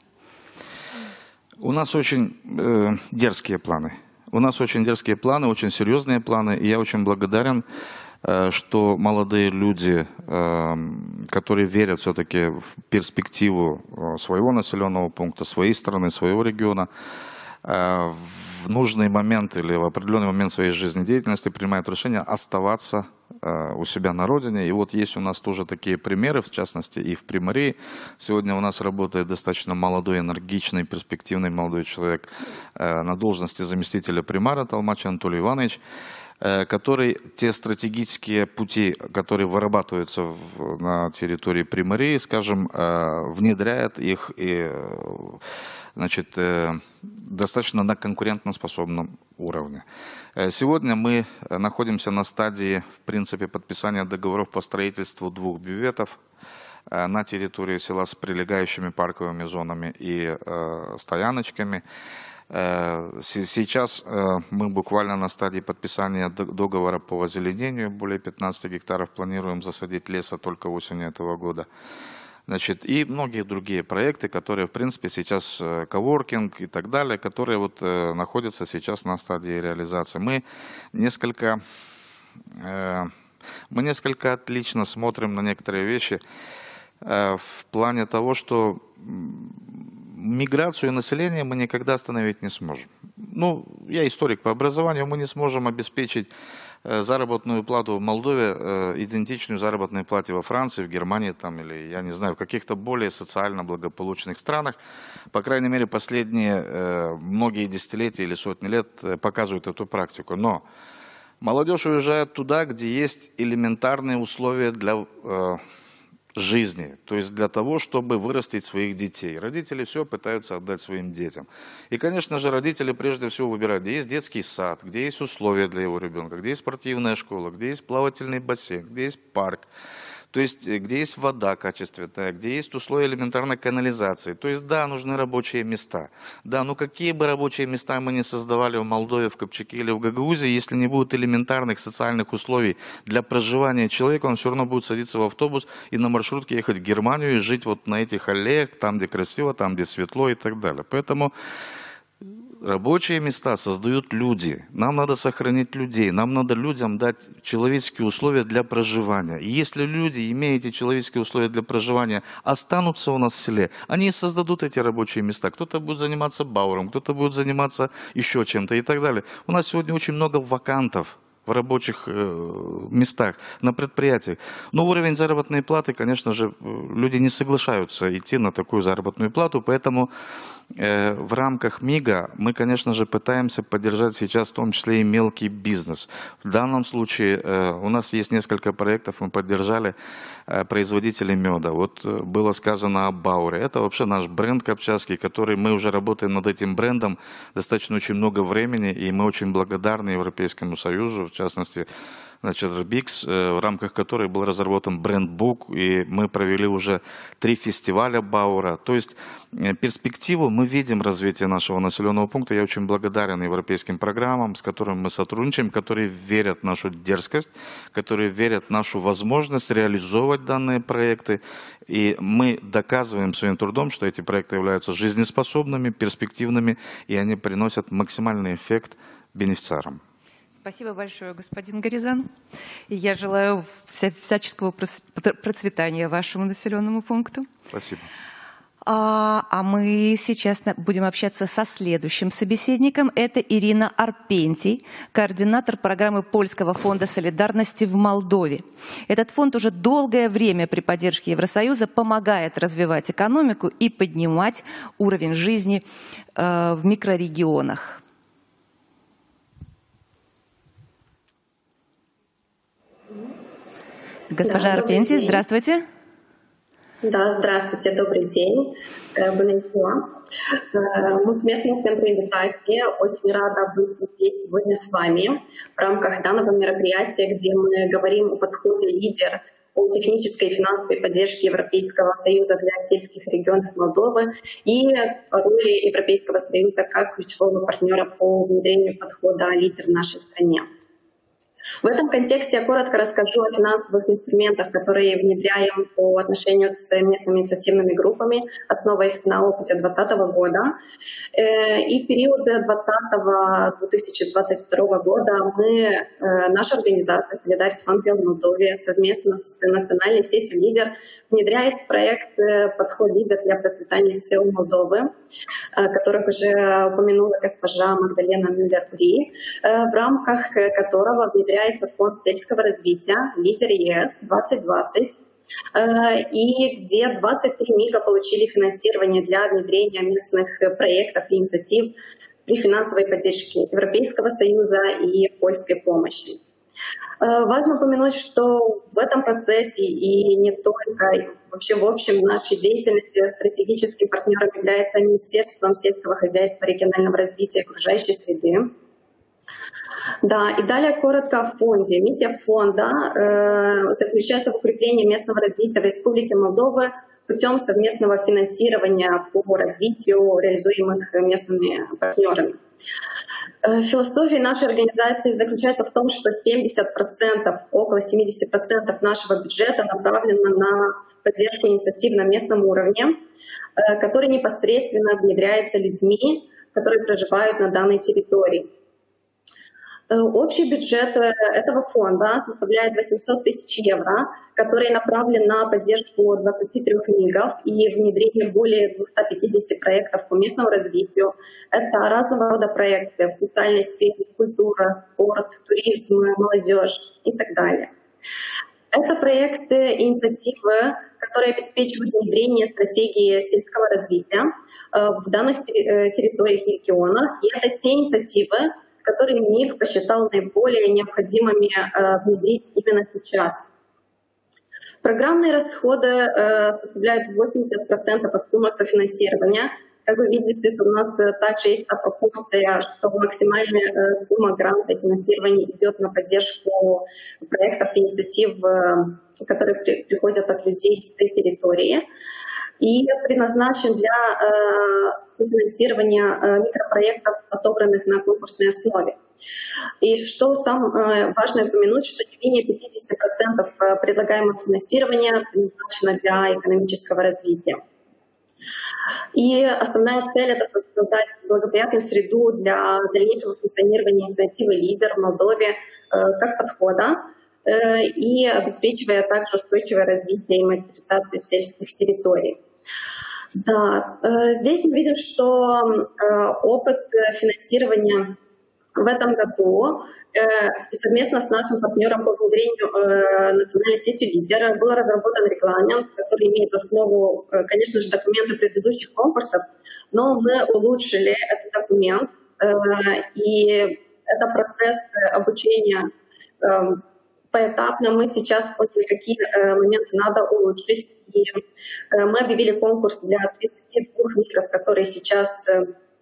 У нас очень э, дерзкие планы. У нас очень дерзкие планы, очень серьезные планы. И я очень благодарен, э, что молодые люди, э, которые верят все-таки в перспективу своего населенного пункта, своей страны, своего региона, э, в нужный момент или в определенный момент своей жизнедеятельности принимают решение оставаться э, у себя на родине. И вот есть у нас тоже такие примеры, в частности, и в Приморье. Сегодня у нас работает достаточно молодой, энергичный, перспективный молодой человек э, на должности заместителя примара Толмач Анатолий Иванович, э, который те стратегические пути, которые вырабатываются в, на территории Приморья, скажем, э, внедряет их и э, значит, э, достаточно на конкурентоспособном уровне. Сегодня мы находимся на стадии, в принципе, подписания договоров по строительству двух бюветов на территории села с прилегающими парковыми зонами и э, стояночками. Э, сейчас э, мы буквально на стадии подписания договора по озеленению. Более пятнадцати гектаров планируем засадить леса только осенью этого года. Значит, и многие другие проекты, которые, в принципе, сейчас э, коворкинг и так далее, которые вот э, находятся сейчас на стадии реализации. Мы несколько, э, мы несколько отлично смотрим на некоторые вещи э, в плане того, что миграцию населения мы никогда остановить не сможем. Ну, я историк по образованию, мы не сможем обеспечить заработную плату в Молдове, идентичную заработной плате во Франции, в Германии там, или, я не знаю, в каких-то более социально благополучных странах. По крайней мере, последние многие десятилетия или сотни лет показывают эту практику. Но молодежь уезжает туда, где есть элементарные условия для жизни, то есть для того, чтобы вырастить своих детей. Родители все пытаются отдать своим детям. И, конечно же, родители прежде всего выбирают, где есть детский сад, где есть условия для его ребенка, где есть спортивная школа, где есть плавательный бассейн, где есть парк, то есть где есть вода качественная, где есть условия элементарной канализации. То есть, да, нужны рабочие места. Да, но какие бы рабочие места мы ни создавали в Молдове, в Копчаке или в Гагаузии, если не будет элементарных социальных условий для проживания человека, он все равно будет садиться в автобус и на маршрутке ехать в Германию и жить вот на этих аллеях, там, где красиво, там, где светло и так далее. Поэтому рабочие места создают люди. Нам надо сохранить людей. Нам надо людям дать человеческие условия для проживания. И если люди, имея эти человеческие условия для проживания, останутся у нас в селе, они создадут эти рабочие места. Кто-то будет заниматься бауэром, кто-то будет заниматься еще чем-то и так далее. У нас сегодня очень много вакантов в рабочих э, местах, на предприятиях. Но уровень заработной платы, конечно же, люди не соглашаются идти на такую заработную плату, поэтому э, в рамках МИГа мы, конечно же, пытаемся поддержать сейчас в том числе и мелкий бизнес. В данном случае э, у нас есть несколько проектов, мы поддержали э, производителей меда. Вот э, было сказано о Бауре. Это вообще наш бренд копчацкий, который мы уже работаем над этим брендом достаточно очень много времени, и мы очень благодарны Европейскому Союзу, в частности, значит, Рбикс, в рамках которой был разработан бренд-бук, и мы провели уже три фестиваля Баура. То есть перспективу мы видим развития нашего населенного пункта. Я очень благодарен европейским программам, с которыми мы сотрудничаем, которые верят в нашу дерзкость, которые верят в нашу возможность реализовывать данные проекты. И мы доказываем своим трудом, что эти проекты являются жизнеспособными, перспективными, и они приносят максимальный эффект бенефициарам. Спасибо большое, господин Горизан. И я желаю вся, всяческого процветания вашему населенному пункту. Спасибо. А, а мы сейчас будем общаться со следующим собеседником. Это Ирина Арпентий, координатор программы Польского фонда солидарности в Молдове. Этот фонд уже долгое время при поддержке Евросоюза помогает развивать экономику и поднимать уровень жизни э, в микрорегионах. Госпожа Арпентий, здравствуйте. Да, здравствуйте, добрый день. Бонjour. Mulțumesc mult pentru invitație. Очень рада быть здесь сегодня с вами в рамках данного мероприятия, где мы говорим о подходе лидер о технической и финансовой поддержке Европейского Союза для сельских регионов Молдовы и о роли Европейского Союза как ключевого партнера по внедрению подхода лидер в нашей стране. В этом контексте я коротко расскажу о финансовых инструментах, которые внедряем по отношению с местными инициативными группами, основываясь на опыте две тысячи двадцатого года. И в период две тысячи двадцатого — две тысячи двадцать второго года мы, наша организация Solidarity Fund в Молдове совместно с национальной сетью «Лидер» внедряет проект «Подход лидер для процветания сел Молдовы», которых уже упомянула госпожа Магдалена Мюллер-Бри, в рамках которого внедряется фонд сельского развития «Лидер ЕС двадцать двадцать», и где двадцать три МИГа получили финансирование для внедрения местных проектов и инициатив при финансовой поддержке Европейского Союза и польской помощи. Важно упомянуть, что в этом процессе и не только, вообще в общем нашей деятельности стратегическим партнером является Министерством сельского хозяйства, регионального развития и окружающей среды. Да, и далее коротко о фонде. Миссия фонда э, заключается в укреплении местного развития в Республике Молдова путем совместного финансирования по развитию, реализуемых местными партнерами. Философия нашей организации заключается в том, что семьдесят процентов, около семьдесят процентов нашего бюджета направлено на поддержку инициатив на местном уровне, который непосредственно внедряется людьми, которые проживают на данной территории. Общий бюджет этого фонда составляет восемьсот тысяч евро, который направлен на поддержку двадцати трёх МИГов и внедрение более двухсот пятидесяти проектов по местному развитию. Это разного рода проекты в социальной сфере, культура, спорт, туризм, молодежь и так далее. Это проекты и инициативы, которые обеспечивают внедрение стратегии сельского развития в данных территориях и регионах. И это те инициативы, которые МИГ посчитал наиболее необходимыми э, внедрить именно сейчас. Программные расходы э, составляют восемьдесят процентов от суммы софинансирования. Как вы видите, у нас также есть та пропорция, что максимальная э, сумма гранта и финансирования идет на поддержку проектов и инициатив, э, которые при, приходят от людей с этой территории. И предназначен для э, софинансирования э, микропроектов, отобранных на конкурсной основе. И что самое э, важно упомянуть, что не менее пятьдесят процентов предлагаемого финансирования предназначено для экономического развития. И основная цель — это создать благоприятную среду для дальнейшего функционирования инициативы «Лидер» в Молдове э, как подхода, э, и обеспечивая также устойчивое развитие и монетизацию сельских территорий. Да, здесь мы видим, что опыт финансирования в этом году совместно с нашим партнером по внедрению национальной сети «Лидер» был разработан регламент, который имеет основу, конечно же, документы предыдущих конкурсов, но мы улучшили этот документ, и это процесс обучения поэтапно. Мы сейчас поняли, какие э, моменты надо улучшить. И э, мы объявили конкурс для тридцати двух МИГов, которые сейчас э,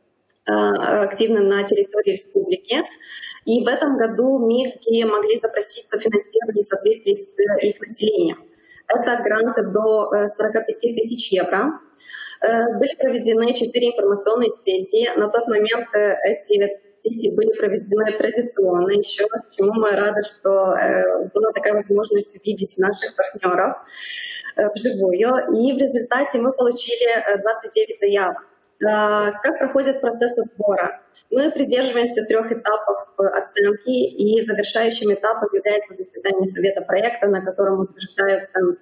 активны на территории республики. И в этом году МИГи могли запросить софинансирование в соответствии с их населением. Это гранты до сорока пяти тысяч евро. Э, были проведены четыре информационные сессии. На тот момент э, эти сессии были проведены традиционно еще, чему мы рады, что э, была такая возможность увидеть наших партнеров э, вживую. И в результате мы получили двадцать девять заявок. Э, как проходит процесс отбора? Мы придерживаемся трех этапов оценки, и завершающим этапом является заседание совета проекта, на котором утверждаются э,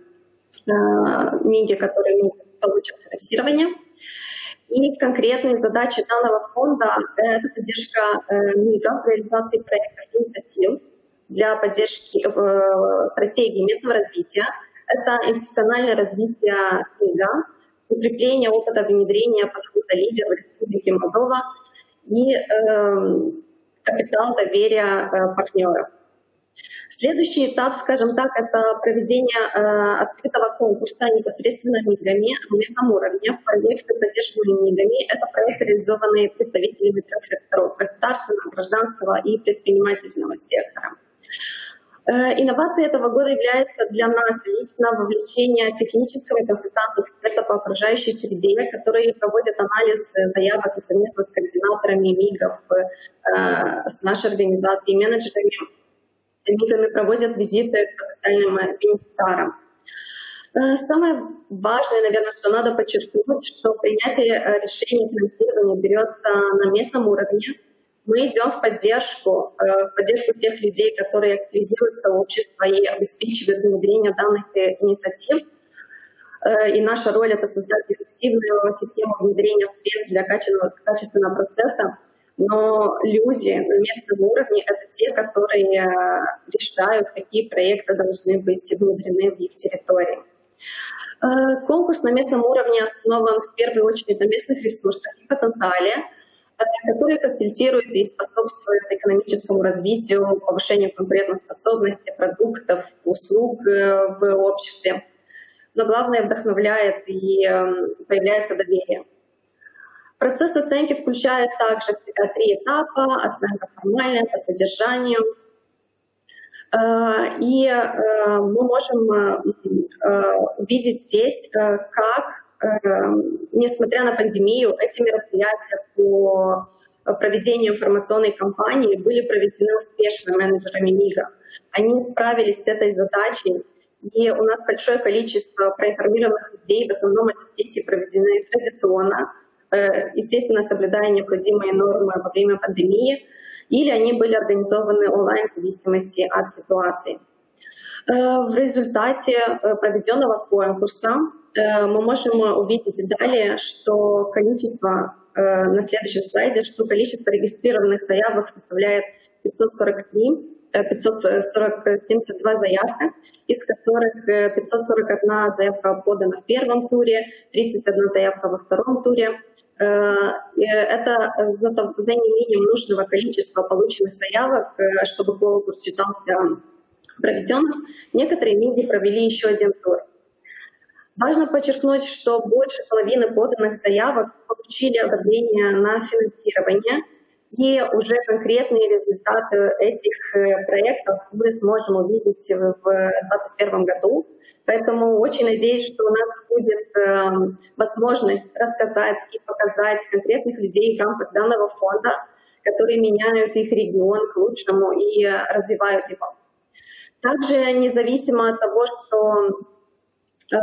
МИГи, которые получат финансирование. И конкретные задачи данного фонда — это поддержка МИГов в реализации проектов и инициатив для поддержки э, стратегии местного развития. Это институциональное развитие МИГа, укрепление опыта внедрения подхода «Лидер» в Республике Молдова и э, капитал доверия э, партнеров. Следующий этап, скажем так, это проведение э, открытого конкурса непосредственно МИГами на местном уровне. Проекты, поддерживаемые МИГами, это проекты, реализованные представителями трех секторов – государственного, гражданского и предпринимательного сектора. Э, инновацией этого года является для нас лично вовлечение технического и консультантного эксперта по окружающей среде, которые проводят анализ заявок и совместно с координаторами МИГов, э, с нашей организацией, менеджерами, МИГами проводят визиты к потенциальным бенефициарам. Самое важное, наверное, что надо подчеркнуть, что принятие решений финансирования берется на местном уровне. Мы идем в поддержку, в поддержку тех людей, которые активизируют сообщество и обеспечивают внедрение данных инициатив. И наша роль — это создать эффективную систему внедрения средств для качественного, качественного процесса. Но люди на местном уровне — это те, которые решают, какие проекты должны быть внедрены в их территории. Конкурс на местном уровне основан в первую очередь на местных ресурсах и потенциале, которые консультируют и способствуют экономическому развитию, повышению конкурентоспособности продуктов, услуг в обществе. Но главное, вдохновляет и появляется доверие. Процесс оценки включает также в себя три этапа: оценка формальная, по содержанию. И мы можем видеть здесь, как, несмотря на пандемию, эти мероприятия по проведению информационной кампании были проведены успешно менеджерами МИГа. Они справились с этой задачей, и у нас большое количество проинформированных людей, в основном эти сессии проведены традиционно, естественно, соблюдая необходимые нормы во время пандемии, или они были организованы онлайн в зависимости от ситуации. В результате проведенного конкурса мы можем увидеть далее, что количество, на следующем слайде, что количество регистрированных заявок составляет пятьсот сорок три, пятьсот семьдесят два заявка, из которых пятьсот сорок одна заявка подана в первом туре, тридцать одна заявка во втором туре. Это за, за неимением нужного количества полученных заявок, чтобы конкурс считался проведенным, некоторые МИГи провели еще один тур. Важно подчеркнуть, что больше половины поданных заявок получили одобрение на финансирование, и уже конкретные результаты этих проектов мы сможем увидеть в две тысячи двадцать первом году. Поэтому очень надеюсь, что у нас будет э, возможность рассказать и показать конкретных людей в рамках данного фонда, которые меняют их регион к лучшему и развивают его. Также независимо от того, что э,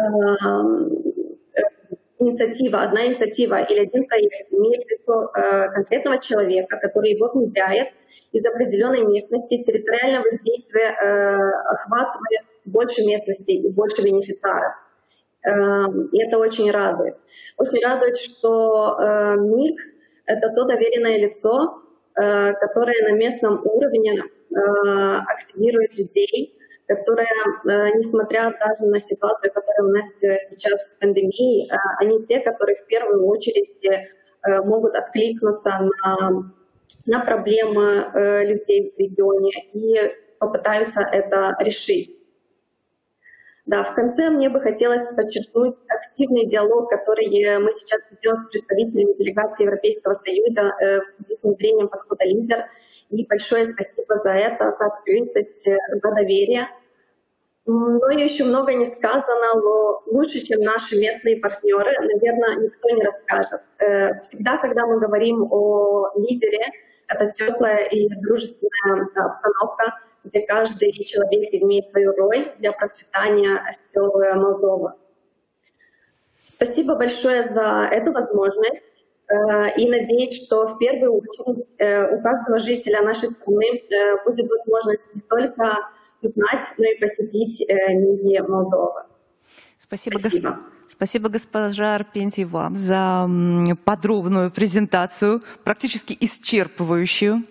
инициатива, одна инициатива или один проект имеет лицо э, конкретного человека, который его внедряет из определенной местности, территориальное воздействие э, охватывает больше местностей и больше бенефициаров. Э, и это очень радует. Очень радует, что э, МИГ — это то доверенное лицо, э, которое на местном уровне э, активирует людей, которые, несмотря даже на ситуацию, которая у нас сейчас с пандемией, они те, которые в первую очередь могут откликнуться на, на проблемы людей в регионе и попытаются это решить. Да, в конце мне бы хотелось подчеркнуть активный диалог, который мы сейчас ведем с представителями делегации Европейского Союза в связи с внедрением подхода «Лидер». И большое спасибо за это, за открытость, за доверие. Но еще много не сказано, но лучше, чем наши местные партнеры, наверное, никто не расскажет. Всегда, когда мы говорим о лидере, это теплая и дружественная обстановка, где каждый человек имеет свою роль для процветания сел Молдовы. Спасибо большое за эту возможность. И надеюсь, что в первую очередь у каждого жителя нашей страны будет возможность не только узнать, но и посетить МИГи Молдовы. Спасибо, Спасибо. Гос... Спасибо, госпожа Арпентьева, вам за подробную презентацию, практически исчерпывающую.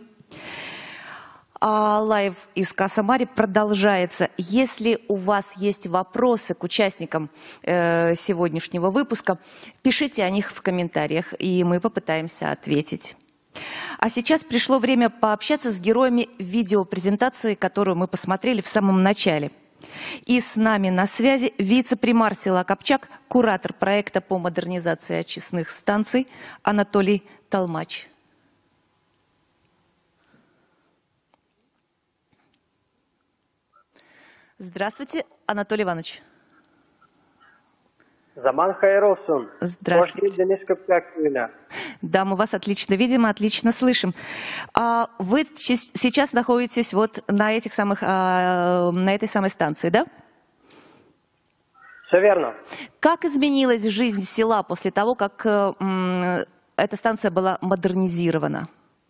А лайв из Каса Мари продолжается. Если у вас есть вопросы к участникам э, сегодняшнего выпуска, пишите о них в комментариях, и мы попытаемся ответить. А сейчас пришло время пообщаться с героями видеопрезентации, которую мы посмотрели в самом начале. И с нами на связи вице-примар села Копчак, куратор проекта по модернизации очистных станций Анатолий Толмач. Здравствуйте, Анатолий Иванович. Заман хайролсун. Здравствуйте. Да, мы вас отлично видим, отлично слышим. А вы сейчас находитесь вот на этих самых, на этой самой станции, да? Все верно. Как изменилась жизнь села после того, как м, эта станция была модернизирована?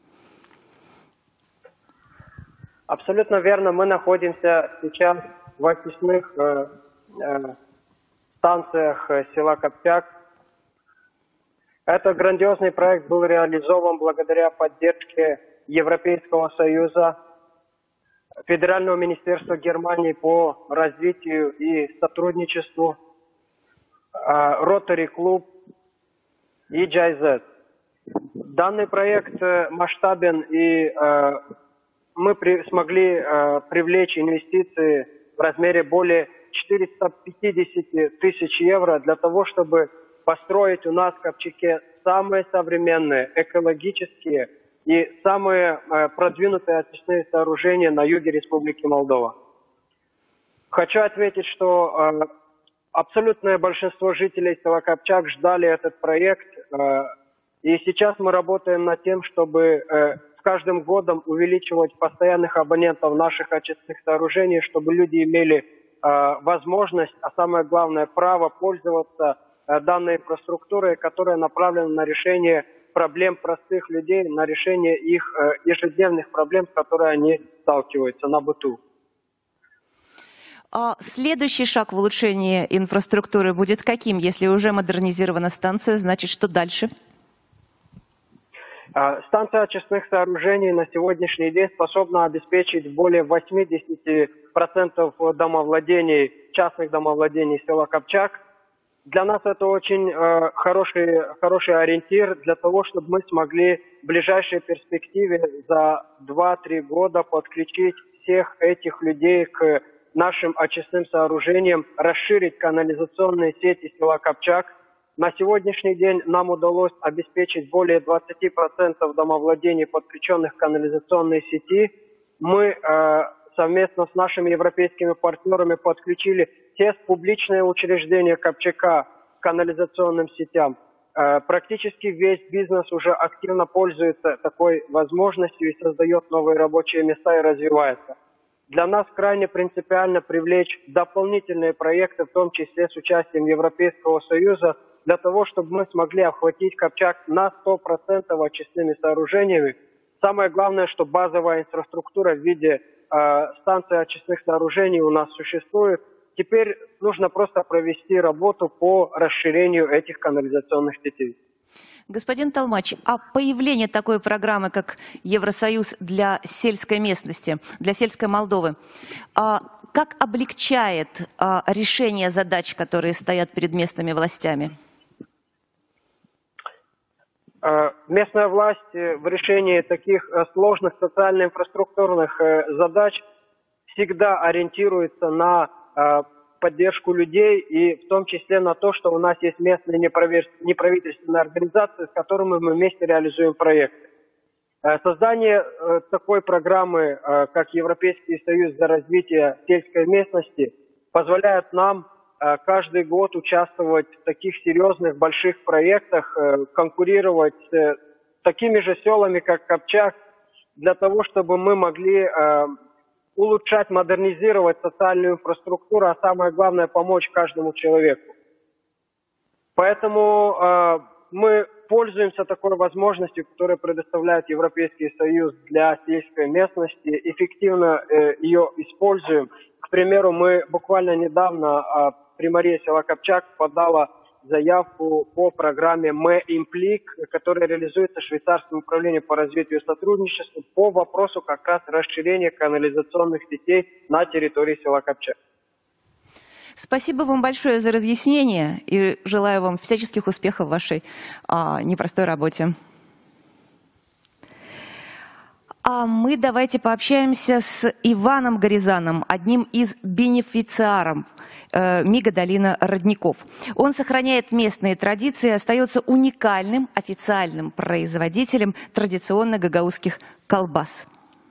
Абсолютно верно. Мы находимся сейчас в очистных э, э, станциях села Копчак. Этот грандиозный проект был реализован благодаря поддержке Европейского Союза, Федерального министерства Германии по развитию и сотрудничеству, Rotary Club и джей зет. Данный проект масштабен, и мы при, смогли привлечь инвестиции в размере более четырёхсот пятидесяти тысяч евро для того, чтобы построить у нас в Копчаке самые современные, экологические и самые продвинутые очистные сооружения на юге Республики Молдова. Хочу ответить, что абсолютное большинство жителей села Копчак ждали этот проект, и сейчас мы работаем над тем, чтобы с каждым годом увеличивать постоянных абонентов наших очистных сооружений, чтобы люди имели возможность, а самое главное, право пользоваться данной инфраструктурой, которая направлена на решение проблем простых людей, на решение их ежедневных проблем, с которыми они сталкиваются на быту. А следующий шаг в улучшении инфраструктуры будет каким? Если уже модернизирована станция, значит, что дальше? Станция очистных сооружений на сегодняшний день способна обеспечить более восьмидесяти процентов домовладений, частных домовладений села Копчак. Для нас это очень э, хороший, хороший ориентир для того, чтобы мы смогли в ближайшей перспективе за два-три года подключить всех этих людей к нашим очистным сооружениям, расширить канализационные сети села Копчак. На сегодняшний день нам удалось обеспечить более двадцати процентов домовладений, подключенных к канализационной сети. Мы э, совместно с нашими европейскими партнерами подключили все публичные учреждения Копчака к канализационным сетям. Э, практически весь бизнес уже активно пользуется такой возможностью и создает новые рабочие места и развивается. Для нас крайне принципиально привлечь дополнительные проекты, в том числе с участием Европейского Союза, для того, чтобы мы смогли охватить Копчак на сто процентов очистными сооружениями. Самое главное, что базовая инфраструктура в виде э, станции очистных сооружений у нас существует. Теперь нужно просто провести работу по расширению этих канализационных сетей. Господин Толмач, а появление такой программы, как Евросоюз для сельской местности, для сельской Молдовы, а как облегчает а, решение задач, которые стоят перед местными властями? Местная власть в решении таких сложных социально-инфраструктурных задач всегда ориентируется на поддержку людей и в том числе на то, что у нас есть местные неправительственные организации, с которыми мы вместе реализуем проекты. Создание такой программы, как Европейский союз за развитие сельской местности, позволяет нам каждый год участвовать в таких серьезных больших проектах, конкурировать с такими же селами, как Копчак, для того, чтобы мы могли улучшать, модернизировать социальную инфраструктуру, а самое главное, помочь каждому человеку. Поэтому э, мы пользуемся такой возможностью, которую предоставляет Европейский Союз для сельской местности, эффективно э, ее используем. К примеру, мы буквально недавно э, примария села Копчак подала заявку по программе МЭ-Имплик, которая реализуется Швейцарским управлением по развитию и сотрудничеству по вопросу как раз расширения канализационных сетей на территории села Копчак. Спасибо вам большое за разъяснение и желаю вам всяческих успехов в вашей а, непростой работе. А мы давайте пообщаемся с Иваном Горизаном, одним из бенефициаров э, МИГа «Долина родников». Он сохраняет местные традиции и остается уникальным официальным производителем традиционных гагаузских колбас.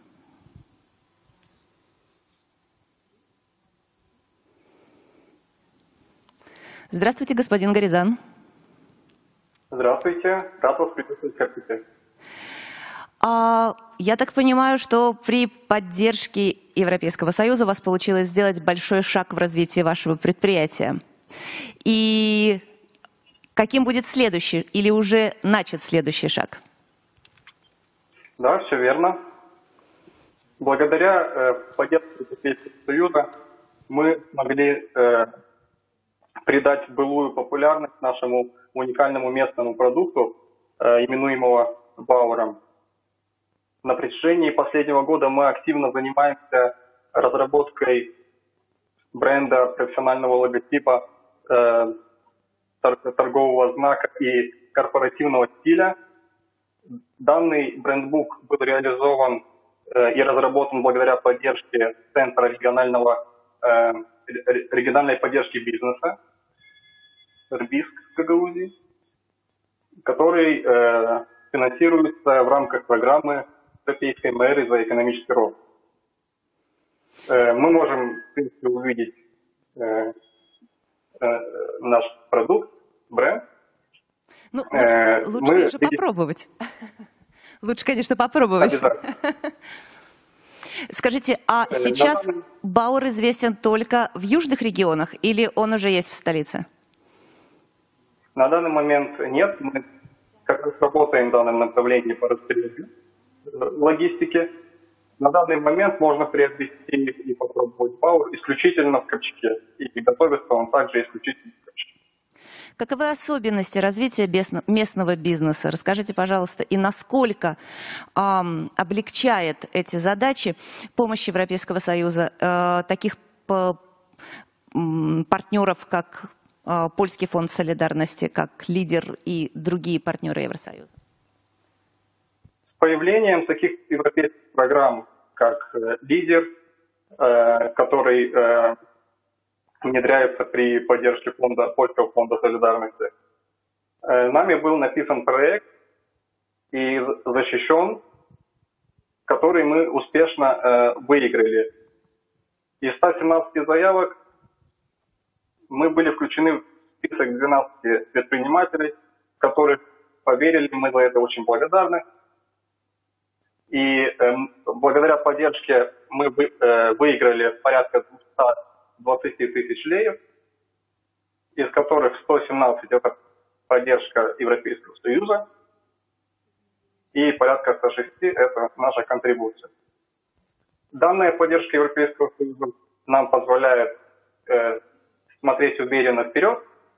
Здравствуйте, господин Горизан. Здравствуйте, рад вас приветствовать, как всегда. А, я так понимаю, что при поддержке Европейского Союза у вас получилось сделать большой шаг в развитии вашего предприятия. И каким будет следующий или уже начат следующий шаг? Да, все верно. Благодаря э, поддержке Европейского Союза мы смогли э, придать былую популярность нашему уникальному местному продукту, э, именуемого бауэром. На протяжении последнего года мы активно занимаемся разработкой бренда, профессионального логотипа, э, торгового знака и корпоративного стиля. Данный брендбук был реализован э, и разработан благодаря поддержке Центра регионального, э, региональной поддержки бизнеса, РБИСК в Гагаузии, который э, финансируется в рамках программы Европейской мэрии за экономический рост. Э, мы можем, в принципе, увидеть э, э, наш продукт, бренд. Ну, э, лучше, мы конечно, видим... попробовать. Лучше, конечно, попробовать. Скажите, а э, сейчас данный... бауэр известен только в южных регионах или он уже есть в столице? На данный момент нет. Мы как раз работаем в данном направлении по распределению логистики. На данный момент можно приобрести и попробовать бауэр исключительно в Копчаке. И готовится он также исключительно в Копчаке. Каковы особенности развития местного бизнеса? Расскажите, пожалуйста, и насколько эм, облегчает эти задачи помощь Европейского Союза э, таких по, м, партнеров, как э, Польский фонд солидарности, как Лидер и другие партнеры Евросоюза? С появлением таких европейских программ, как э, Лидер, э, который э, внедряется при поддержке фонда, Польского фонда солидарности, э, нами был написан проект и защищен, который мы успешно э, выиграли. Из ста семнадцати заявок мы были включены в список двенадцати предпринимателей, которых поверили, мы за это очень благодарны. И э, благодаря поддержке мы вы, э, выиграли порядка двадцати тысяч леев, из которых сто семнадцать это поддержка Европейского Союза, и порядка ста шести это наша контрибуция. Данная поддержка Европейского Союза нам позволяет э, смотреть уверенно вперед,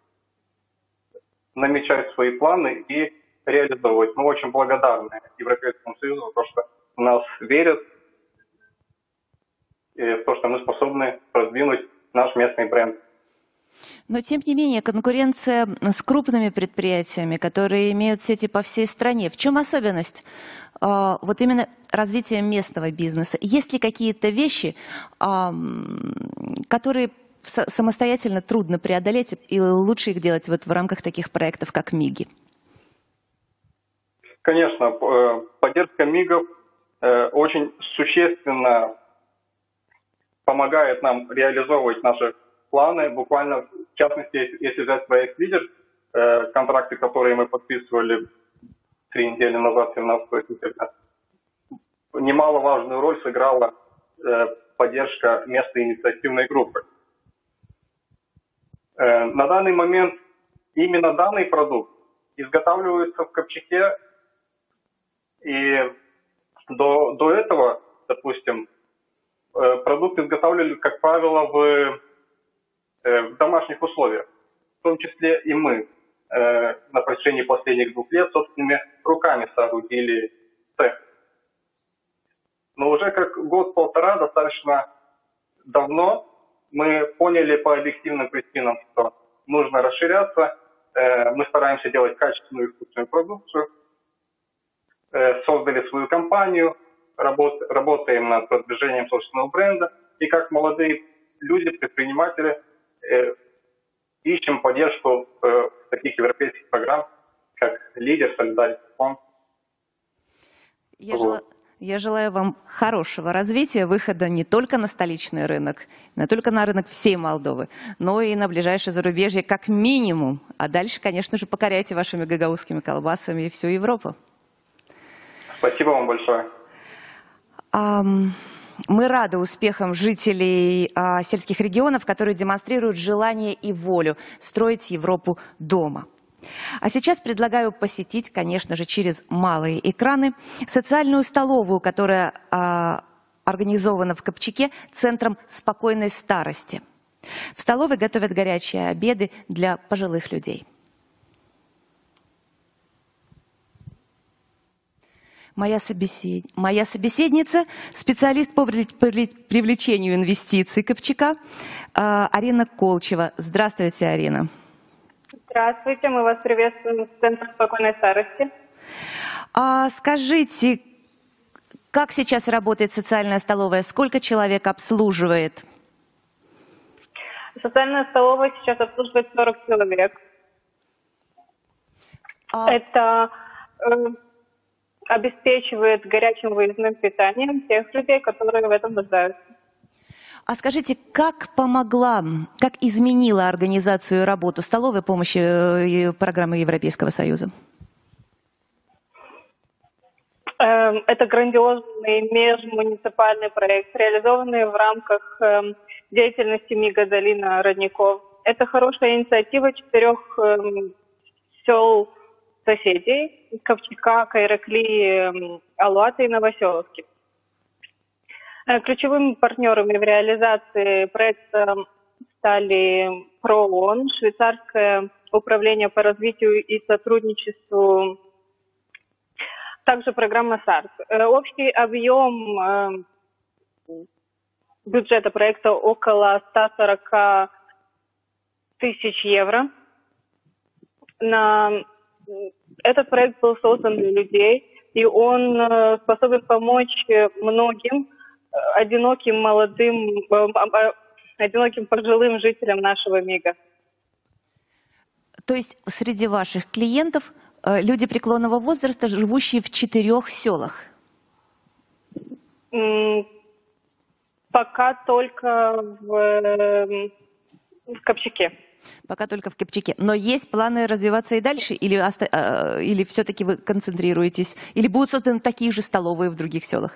намечать свои планы и реализовывать. Мы очень благодарны Европейскому Союзу за то, что в нас верят, и в то, что мы способны продвинуть наш местный бренд. Но, тем не менее, конкуренция с крупными предприятиями, которые имеют сети по всей стране. В чем особенность э, вот именно развития местного бизнеса? Есть ли какие-то вещи, э, которые самостоятельно трудно преодолеть, и лучше их делать вот в рамках таких проектов, как МИГи? Конечно, поддержка МИГов очень существенно помогает нам реализовывать наши планы. Буквально, в частности, если взять проект «Лидер», контракты, которые мы подписывали три недели назад, семнадцатого сентября, немаловажную роль сыграла поддержка местной инициативной группы. На данный момент именно данный продукт изготавливается в Копчаке, и до, до этого, допустим, продукт изготавливали, как правило, в, в домашних условиях. В том числе и мы на протяжении последних двух лет собственными руками соорудили цех. Но уже как год-полтора, достаточно давно, мы поняли по объективным причинам, что нужно расширяться. Мы стараемся делать качественную и вкусную продукцию. Создали свою компанию, работ, работаем над продвижением собственного бренда, и как молодые люди, предприниматели, э, ищем поддержку э, таких европейских программ, как «Лидер», «Солидарность фонд». Я, жела... Я желаю вам хорошего развития, выхода не только на столичный рынок, не только на рынок всей Молдовы, но и на ближайшее зарубежье как минимум. А дальше, конечно же, покоряйте вашими гагаузскими колбасами всю Европу. Спасибо вам большое. Um... Мы рады успехам жителей а, сельских регионов, которые демонстрируют желание и волю строить Европу дома. А сейчас предлагаю посетить, конечно же, через малые экраны социальную столовую, которая а, организована в Копчаке Центром спокойной старости. В столовой готовят горячие обеды для пожилых людей. Моя, собесед... Моя собеседница – специалист по привлечению инвестиций Копчака Арина Колчева. Здравствуйте, Арина. Здравствуйте, мы вас приветствуем в Центре спокойной старости. А скажите, как сейчас работает социальная столовая? Сколько человек обслуживает? Социальная столовая сейчас обслуживает сорок человек. А... Это... обеспечивает горячим выездным питанием тех людей, которые в этом нуждаются. А скажите, как помогла, как изменила организацию и работу столовой помощи программы Европейского Союза? Это грандиозный межмуниципальный проект, реализованный в рамках деятельности МИГа «Долина родников». Это хорошая инициатива четырех сел соседей – Копчака, Кайракли, Алуаты и Новоселовки. Ключевыми партнерами в реализации проекта стали ПРООН, Швейцарское управление по развитию и сотрудничеству, также программа САРС. Общий объем бюджета проекта около ста сорока тысяч евро. На Этот проект был создан для людей, и он способен помочь многим одиноким молодым, одиноким пожилым жителям нашего МИГа. То есть среди ваших клиентов люди преклонного возраста, живущие в четырех селах? Пока только в, в Копчаке. Пока только в Копчаке. Но есть планы развиваться и дальше? Или, или все-таки вы концентрируетесь? Или будут созданы такие же столовые в других селах?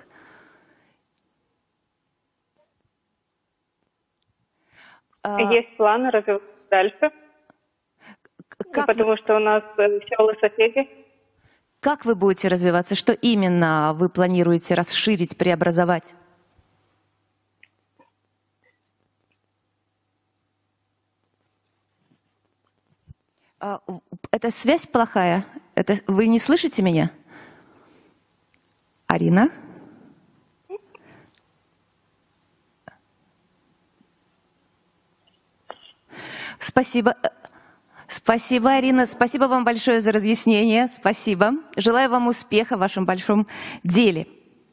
Есть планы развиваться дальше. Как потому вы... что у нас села соседи. Как вы будете развиваться? Что именно вы планируете расширить, преобразовать? Это связь плохая? Это... Вы не слышите меня? Арина? Спасибо. Спасибо, Арина. Спасибо вам большое за разъяснение. Спасибо. Желаю вам успеха в вашем большом деле.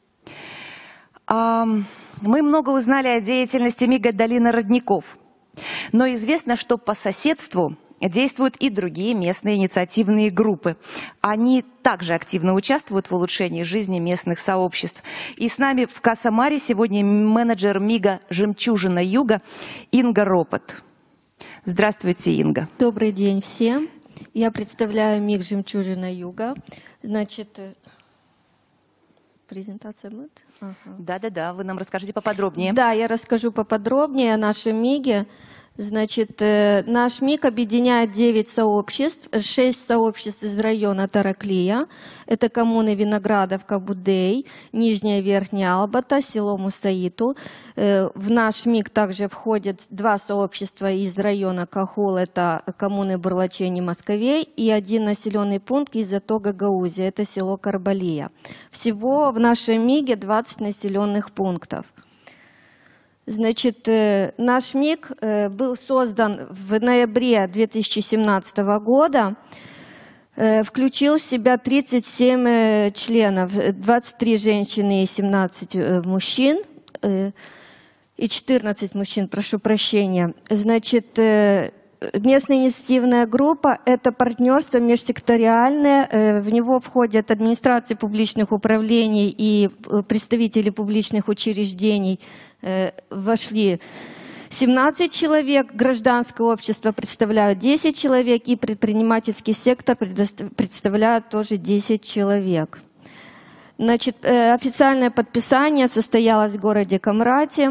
Мы много узнали о деятельности МИГа «Долина родников». Но известно, что по соседству действуют и другие местные инициативные группы. Они также активно участвуют в улучшении жизни местных сообществ. И с нами в Каса-Маре сегодня менеджер МИГа «Жемчужина Юга» Инга Ропот. Здравствуйте, Инга. Добрый день всем. Я представляю МИГ «Жемчужина Юга». Значит, презентация будет? Да-да-да, ага. Вы нам расскажите поподробнее. Да, я расскажу поподробнее о нашем МИГе. Значит, наш МИГ объединяет девять сообществ, шесть сообществ из района Тараклия. Это коммуны Виноградовка, Будей, Нижняя Верхняя Албата, село Мусаиту. В наш МИГ также входят два сообщества из района Кахул, это коммуны Бурлачени, Московей, и один населенный пункт из Затога Гаузия, это село Карбалия. Всего в нашем МИГе двадцать населенных пунктов. Значит, наш МИГ был создан в ноябре две тысячи семнадцатого года. включил в себя тридцать семь членов, двадцать три женщины и семнадцать мужчин, и четырнадцать мужчин, прошу прощения. Значит, местная инициативная группа – это партнерство межсекториальное, в него входят администрации публичных управлений и представители публичных учреждений, вошли семнадцать человек, гражданское общество представляют десять человек, и предпринимательский сектор представляют тоже десять человек. Значит, официальное подписание состоялось в городе Камрате.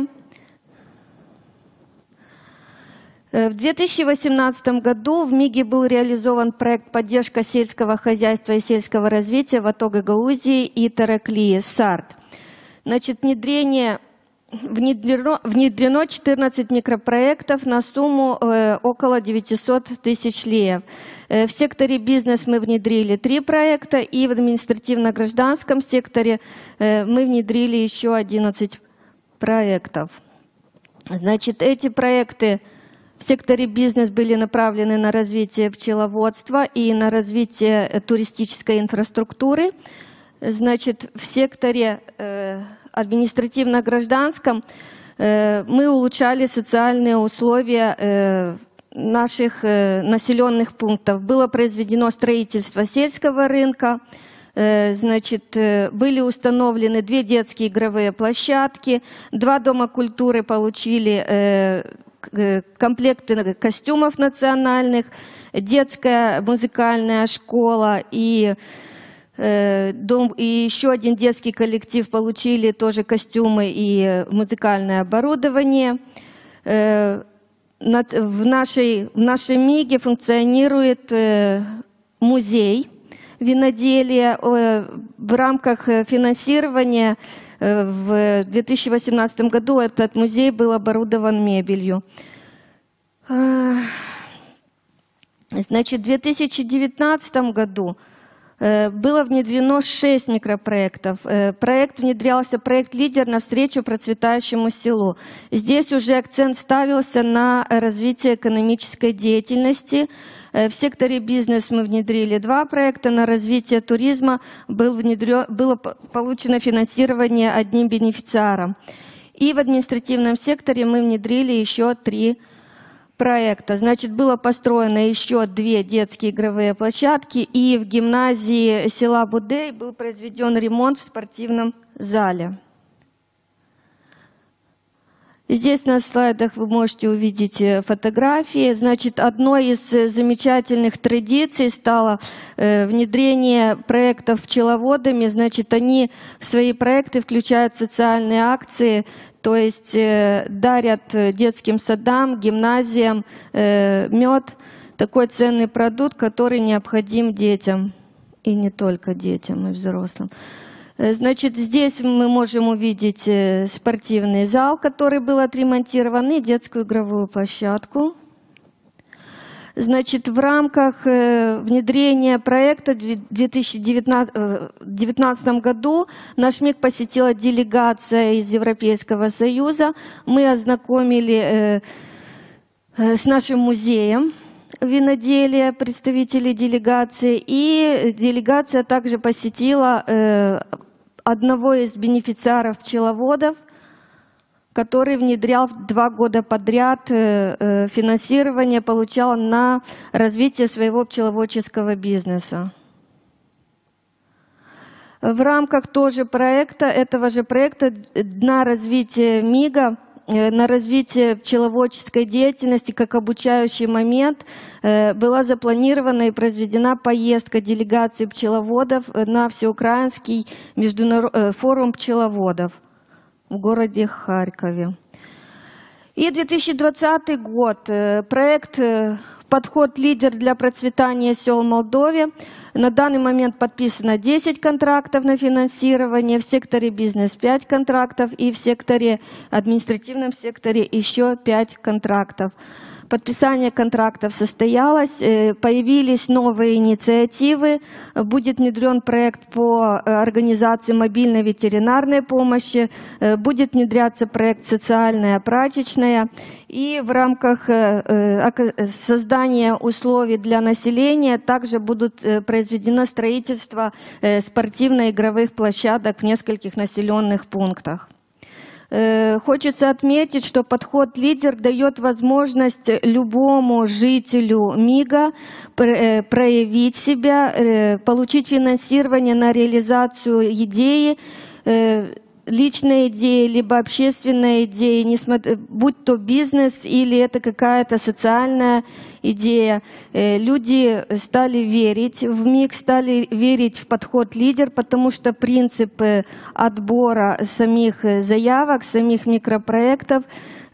В две тысячи восемнадцатом году в МИГе был реализован проект «Поддержка сельского хозяйства и сельского развития в АТО Гагаузии и Тараклии» САРТ. Значит, внедрение, внедрено, внедрено четырнадцать микропроектов на сумму э, около девятисот тысяч леев. Э, в секторе бизнес мы внедрили три проекта, и в административно-гражданском секторе э, мы внедрили еще одиннадцать проектов. Значит, эти проекты в секторе бизнес были направлены на развитие пчеловодства и на развитие туристической инфраструктуры. Значит, в секторе э, административно-гражданском э, мы улучшали социальные условия э, наших э, населенных пунктов. Было произведено строительство сельского рынка. Э, значит, э, были установлены две детские игровые площадки, два дома культуры получили э, комплекты костюмов национальных, детская музыкальная школа и, э, дом, и еще один детский коллектив получили тоже костюмы и музыкальное оборудование. Э, над, в, нашей, в нашей МИГе функционирует э, музей виноделия. Э, в рамках финансирования в две тысячи восемнадцатом году этот музей был оборудован мебелью. Значит, в две тысячи девятнадцатом году было внедрено шесть микропроектов. Проект внедрялся, проект «Лидер» навстречу процветающему селу. Здесь уже акцент ставился на развитие экономической деятельности. В секторе бизнес мы внедрили два проекта. На развитие туризма был внедрен, было получено финансирование одним бенефициаром. И в административном секторе мы внедрили еще три проекта. Значит, было построено еще две детские игровые площадки, и в гимназии села Будей был произведен ремонт в спортивном зале. Здесь на слайдах вы можете увидеть фотографии. Значит, одной из замечательных традиций стало э, внедрение проектов пчеловодами. Значит, они в свои проекты включают социальные акции, то есть э, дарят детским садам, гимназиям э, мед, такой ценный продукт, который необходим детям, и не только детям, и взрослым. Значит, здесь мы можем увидеть спортивный зал, который был отремонтирован, и детскую игровую площадку. Значит, в рамках внедрения проекта в две тысячи девятнадцатом году наш МИГ посетила делегация из Европейского Союза. Мы ознакомили с нашим музеем виноделия представителей делегации, и делегация также посетила э, одного из бенефициаров пчеловодов, который внедрял два года подряд э, э, финансирование, получал на развитие своего пчеловодческого бизнеса. В рамках тоже проекта, этого же проекта на развитие МИГа, на развитие пчеловодческой деятельности как обучающий момент была запланирована и произведена поездка делегации пчеловодов на всеукраинский международный форум пчеловодов в городе Харькове. И две тысячи двадцатый год. Проект «Подход лидер для процветания сел в Молдове». На данный момент подписано десять контрактов на финансирование, в секторе бизнес пять контрактов и в секторе административном секторе еще пять контрактов. Подписание контрактов состоялось, появились новые инициативы, будет внедрен проект по организации мобильной ветеринарной помощи, будет внедряться проект «Социальная прачечная», и в рамках создания условий для населения также будут произведено строительство спортивно-игровых площадок в нескольких населенных пунктах. Хочется отметить, что подход «Лидер» дает возможность любому жителю МИГа проявить себя, получить финансирование на реализацию идеи, личной идеи, либо общественной идеи, будь то бизнес или это какая-то социальная идея. Люди стали верить в МИГ, стали верить в подход «Лидер», потому что принцип отбора самих заявок, самих микропроектов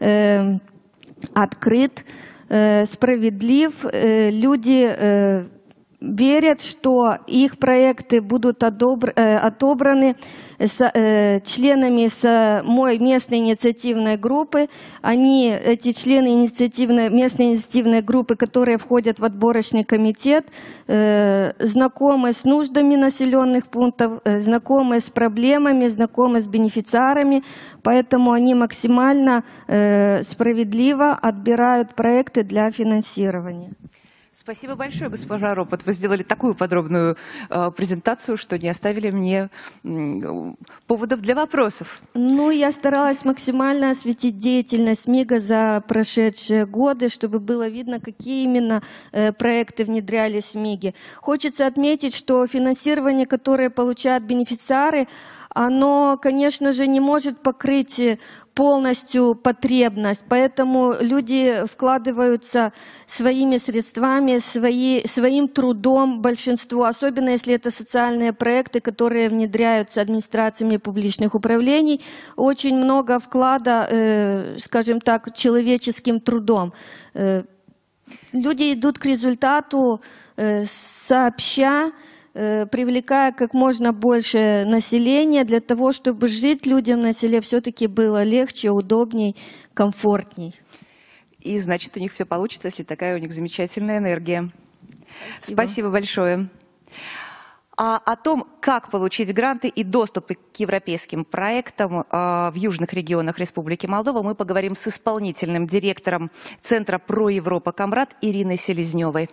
открыт, справедлив. Люди верят, что их проекты будут отобраны членами самой местной инициативной группы. Они, эти члены инициативной, местной инициативной группы, которые входят в отборочный комитет, знакомы с нуждами населенных пунктов, знакомы с проблемами, знакомы с бенефициарами, поэтому они максимально справедливо отбирают проекты для финансирования. Спасибо большое, госпожа Ропот. Вы сделали такую подробную э, презентацию, что не оставили мне э, поводов для вопросов. Ну, я старалась максимально осветить деятельность МИГа за прошедшие годы, чтобы было видно, какие именно э, проекты внедрялись в МИГе. Хочется отметить, что финансирование, которое получают бенефициары, оно, конечно же, не может покрыть полностью потребность, поэтому люди вкладываются своими средствами, свои, своим трудом, большинство, особенно если это социальные проекты, которые внедряются администрациями публичных управлений, очень много вклада, э, скажем так, человеческим трудом. Э, люди идут к результату э, сообща, привлекая как можно больше населения для того, чтобы жить людям на селе все-таки было легче, удобней, комфортней. И значит, у них все получится, если такая у них замечательная энергия. Спасибо, Спасибо большое. А о том, как получить гранты и доступ к европейским проектам в южных регионах Республики Молдова, мы поговорим с исполнительным директором Центра «Про Европа Камрад» Ириной Селезневой.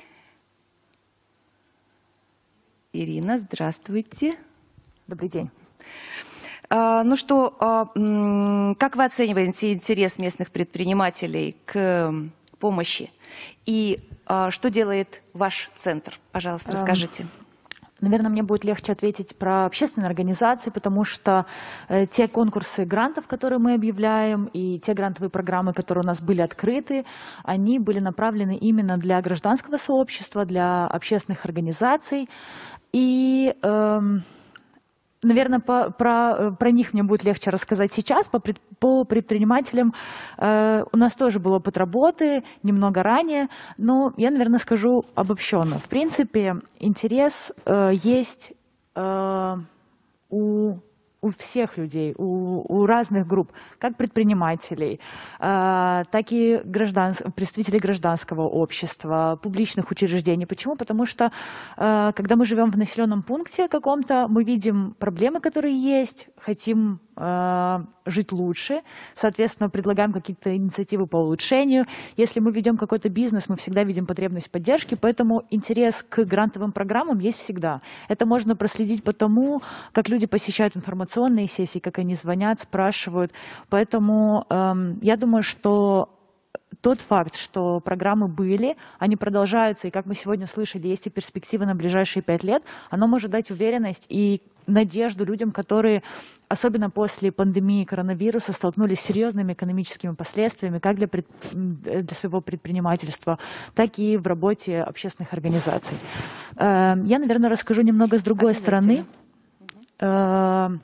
Ирина, здравствуйте. Добрый день. А, ну что, а, как вы оцениваете интерес местных предпринимателей к помощи? И а, что делает ваш центр? Пожалуйста, расскажите. Наверное, мне будет легче ответить про общественные организации, потому что э, те конкурсы грантов, которые мы объявляем, и те грантовые программы, которые у нас были открыты, они были направлены именно для гражданского сообщества, для общественных организаций. И, э, наверное, по, про, про них мне будет легче рассказать сейчас. По, пред, по предпринимателям э, у нас тоже был опыт работы немного ранее, но я, наверное, скажу обобщенно. В принципе, интерес э, есть э, у... у всех людей, у, у разных групп, как предпринимателей, э, так и граждан, представителей гражданского общества, публичных учреждений. Почему? Потому что, э, когда мы живем в населенном пункте каком-то, мы видим проблемы, которые есть, хотим э, жить лучше, соответственно, предлагаем какие-то инициативы по улучшению. Если мы ведем какой-то бизнес, мы всегда видим потребность поддержки, поэтому интерес к грантовым программам есть всегда. Это можно проследить по тому, как люди посещают информационные сессии, как они звонят, спрашивают. Поэтому эм, я думаю, что тот факт, что программы были, они продолжаются, и, как мы сегодня слышали, есть и перспективы на ближайшие пять лет, оно может дать уверенность и надежду людям, которые, особенно после пандемии коронавируса, столкнулись с серьезными экономическими последствиями как для, пред... для своего предпринимательства, так и в работе общественных организаций. Я, наверное, расскажу немного с другой стороны.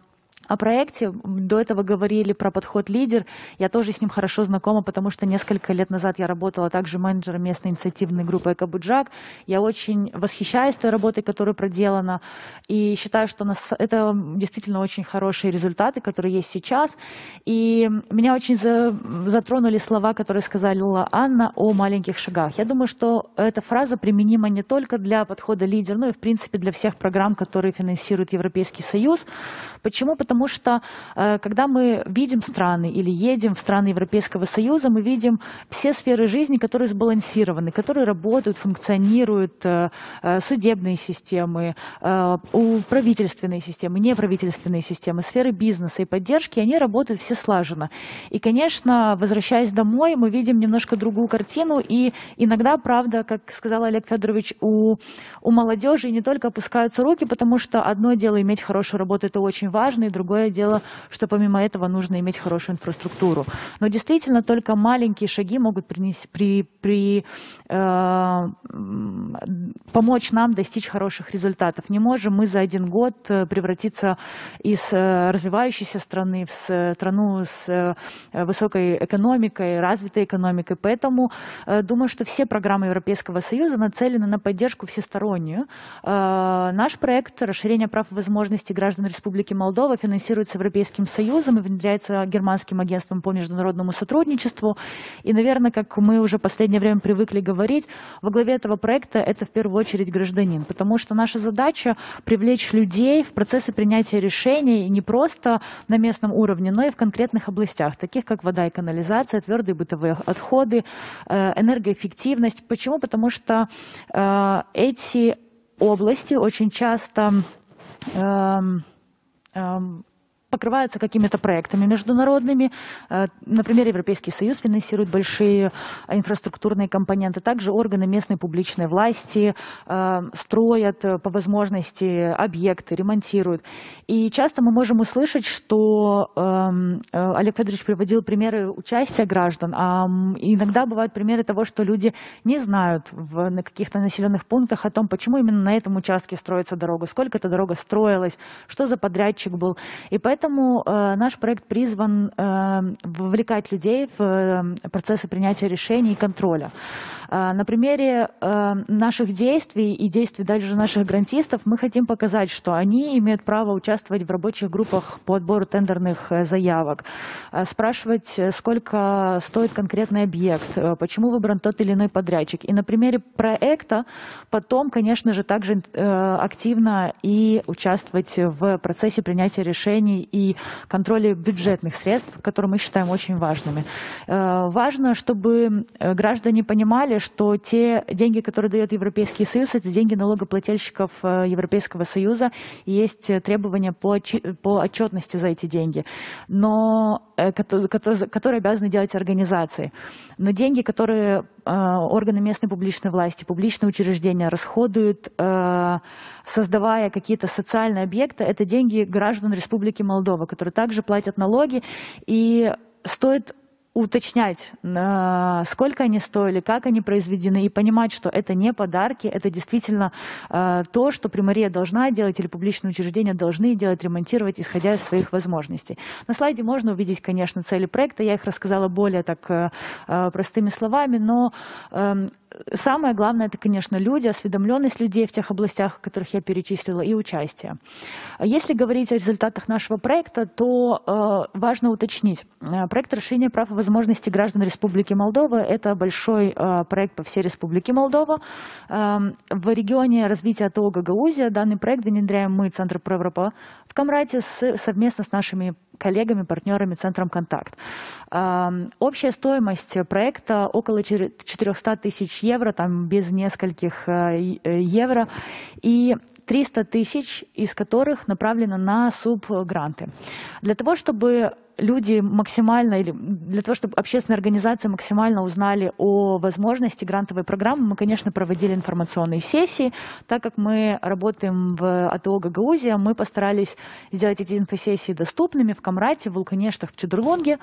о проекте. До этого говорили про подход «Лидер». Я тоже с ним хорошо знакома, потому что несколько лет назад я работала также менеджером местной инициативной группы «Эко-Буджак». Я очень восхищаюсь той работой, которая проделана, и считаю, что у нас это действительно очень хорошие результаты, которые есть сейчас. И меня очень за, затронули слова, которые сказала Анна о маленьких шагах. Я думаю, что эта фраза применима не только для подхода «Лидер», но и, в принципе, для всех программ, которые финансирует Европейский Союз. Почему? Потому что, когда мы видим страны или едем в страны Европейского Союза, мы видим все сферы жизни, которые сбалансированы, которые работают, функционируют, судебные системы, правительственные системы, неправительственные системы, сферы бизнеса и поддержки, они работают все слаженно. И, конечно, возвращаясь домой, мы видим немножко другую картину, и иногда, правда, как сказал Олег Федорович, у, у молодежи не только опускаются руки, потому что одно дело иметь хорошую работу, это очень важно, и другое дело, что помимо этого нужно иметь хорошую инфраструктуру. Но действительно только маленькие шаги могут принести, при, при, э, помочь нам достичь хороших результатов. Не можем мы за один год превратиться из развивающейся страны в страну с высокой экономикой, развитой экономикой. Поэтому э, думаю, что все программы Европейского Союза нацелены на поддержку всестороннюю. Э, наш проект «Расширение прав и возможностей граждан Республики Молдова» финансируется Европейским Союзом и внедряется Германским агентством по международному сотрудничеству. И, наверное, как мы уже в последнее время привыкли говорить, во главе этого проекта это в первую очередь гражданин, потому что наша задача привлечь людей в процессы принятия решений не просто на местном уровне, но и в конкретных областях, таких как вода и канализация, твердые бытовые отходы, энергоэффективность. Почему? Потому что эти области очень часто покрываются какими-то проектами международными. Например, Европейский Союз финансирует большие инфраструктурные компоненты. Также органы местной публичной власти строят по возможности объекты, ремонтируют. И часто мы можем услышать, что Олег Федорович приводил примеры участия граждан, а иногда бывают примеры того, что люди не знают в, на каких-то населенных пунктах о том, почему именно на этом участке строится дорога, сколько эта дорога строилась, что за подрядчик был. И поэтому Поэтому э, наш проект призван э, вовлекать людей в э, процессы принятия решений и контроля. Э, на примере э, наших действий и действий даже наших грантистов мы хотим показать, что они имеют право участвовать в рабочих группах по отбору тендерных э, заявок, э, спрашивать, сколько стоит конкретный объект, э, почему выбран тот или иной подрядчик. И на примере проекта потом, конечно же, также э, активно и участвовать в процессе принятия решений и контроле бюджетных средств, которые мы считаем очень важными. Важно, чтобы граждане понимали, что те деньги, которые дает Европейский Союз, это деньги налогоплательщиков Европейского Союза, и есть требования по отчетности за эти деньги, но, которые обязаны делать организации. Но деньги, которые органы местной публичной власти, публичные учреждения расходуют, создавая какие-то социальные объекты, это деньги граждан Республики Молдова, которые также платят налоги, и стоит уточнять, сколько они стоили, как они произведены, и понимать, что это не подарки, это действительно то, что примария должна делать или публичные учреждения должны делать, ремонтировать, исходя из своих возможностей. На слайде можно увидеть, конечно, цели проекта, я их рассказала более так простыми словами, но самое главное, это, конечно, люди, осведомленность людей в тех областях, в которых я перечислила, и участие. Если говорить о результатах нашего проекта, то э, важно уточнить. Проект расширения прав и возможностей граждан Республики Молдова – это большой э, проект по всей Республике Молдова. Э, в регионе развития ТО Гагаузия данный проект внедряем мы, Центр Проевропа, в Камрате с, совместно с нашими коллегами, партнерами Центром Контакт. Э, общая стоимость проекта около четыреста тысяч евро, там без нескольких евро, и триста тысяч из которых направлено на субгранты. Для того, чтобы люди максимально, или для того, чтобы общественные организации максимально узнали о возможности грантовой программы, мы, конечно, проводили информационные сессии. Так как мы работаем в АТО Гагаузия, мы постарались сделать эти инфосессии доступными в Камрате, в Вулканештах, в Чедурлунге.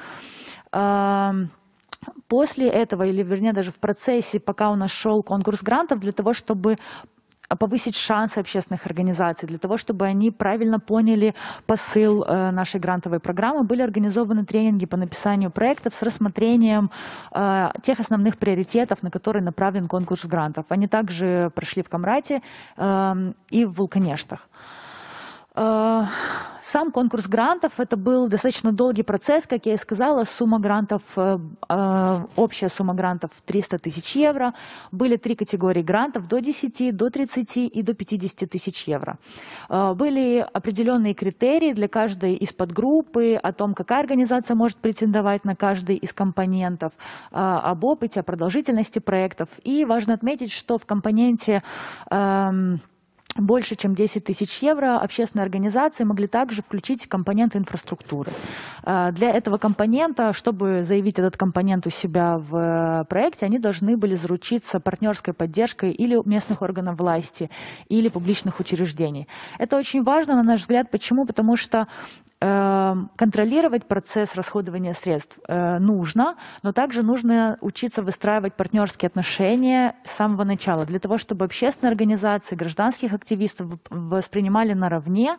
После этого, или вернее даже в процессе, пока у нас шел конкурс грантов, для того, чтобы повысить шансы общественных организаций, для того, чтобы они правильно поняли посыл э, нашей грантовой программы, были организованы тренинги по написанию проектов с рассмотрением э, тех основных приоритетов, на которые направлен конкурс грантов. Они также прошли в Камрате э, и в Вулканештах. Сам конкурс грантов — это был достаточно долгий процесс, как я и сказала, сумма грантов, общая сумма грантов триста тысяч евро. Были три категории грантов: до десяти, до тридцати и до пятидесяти тысяч евро. Были определенные критерии для каждой из подгруппы о том, какая организация может претендовать на каждый из компонентов, об опыте, о продолжительности проектов. И важно отметить, что в компоненте больше, чем десять тысяч евро общественные организации могли также включить компоненты инфраструктуры. Для этого компонента, чтобы заявить этот компонент у себя в проекте, они должны были заручиться партнерской поддержкой или местных органов власти, или публичных учреждений. Это очень важно, на наш взгляд. Почему? Потому что контролировать процесс расходования средств нужно, но также нужно учиться выстраивать партнерские отношения с самого начала, для того, чтобы общественные организации, гражданских активистов воспринимали наравне.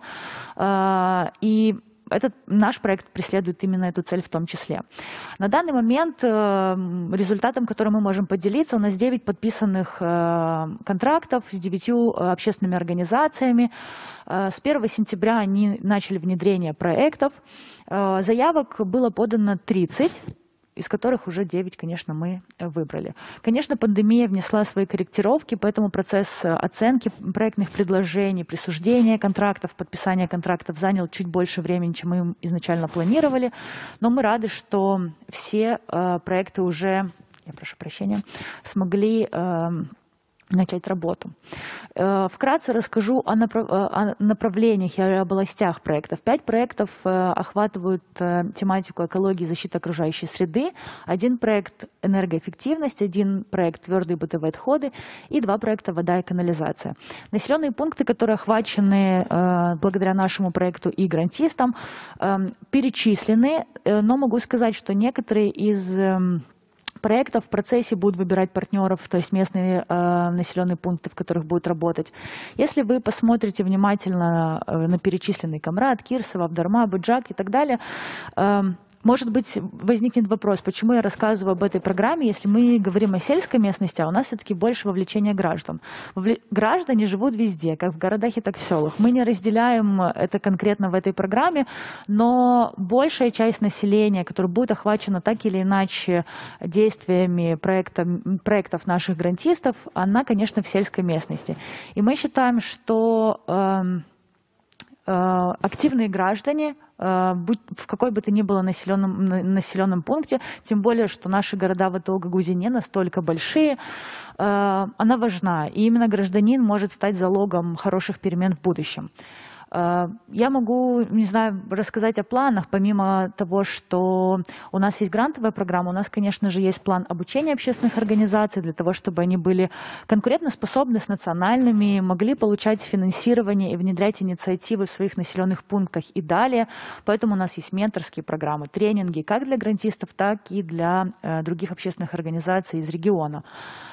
И этот наш проект преследует именно эту цель в том числе. На данный момент результатом, которым мы можем поделиться, у нас девять подписанных контрактов с девятью общественными организациями. С первого сентября они начали внедрение проектов. Заявок было подано тридцать. Из которых уже девять, конечно, мы выбрали. Конечно, пандемия внесла свои корректировки, поэтому процесс оценки проектных предложений, присуждения контрактов, подписания контрактов занял чуть больше времени, чем мы изначально планировали. Но мы рады, что все проекты уже, я прошу прощения, смогли начать работу. Вкратце расскажу о направлениях и областях проектов. Пять проектов охватывают тематику экологии и защиты окружающей среды. Один проект — энергоэффективность, один проект — твердые бытовые отходы и два проекта — вода и канализация. Населенные пункты, которые охвачены благодаря нашему проекту и грантистам, перечислены, но могу сказать, что некоторые из проектов в процессе будут выбирать партнеров, то есть местные э, населенные пункты, в которых будут работать. Если вы посмотрите внимательно э, на перечисленный Камрат, Кирсово, Авдарма, Буджак и так далее, э, может быть, возникнет вопрос, почему я рассказываю об этой программе, если мы говорим о сельской местности, а у нас все-таки больше вовлечения граждан. Вовле... Граждане живут везде, как в городах и так в селах. Мы не разделяем это конкретно в этой программе, но большая часть населения, которая будет охвачена так или иначе действиями проекта, проектов наших грантистов, она, конечно, в сельской местности. И мы считаем, что э, э, активные граждане, в какой бы то ни было населенном, населенном пункте, тем более, что наши города в Гагаузии не настолько большие, она важна. И именно гражданин может стать залогом хороших перемен в будущем. Я могу, не знаю, рассказать о планах. Помимо того, что у нас есть грантовая программа, у нас, конечно же, есть план обучения общественных организаций для того, чтобы они были конкурентоспособны с национальными, могли получать финансирование и внедрять инициативы в своих населенных пунктах и далее. Поэтому у нас есть менторские программы, тренинги как для грантистов, так и для других общественных организаций из региона.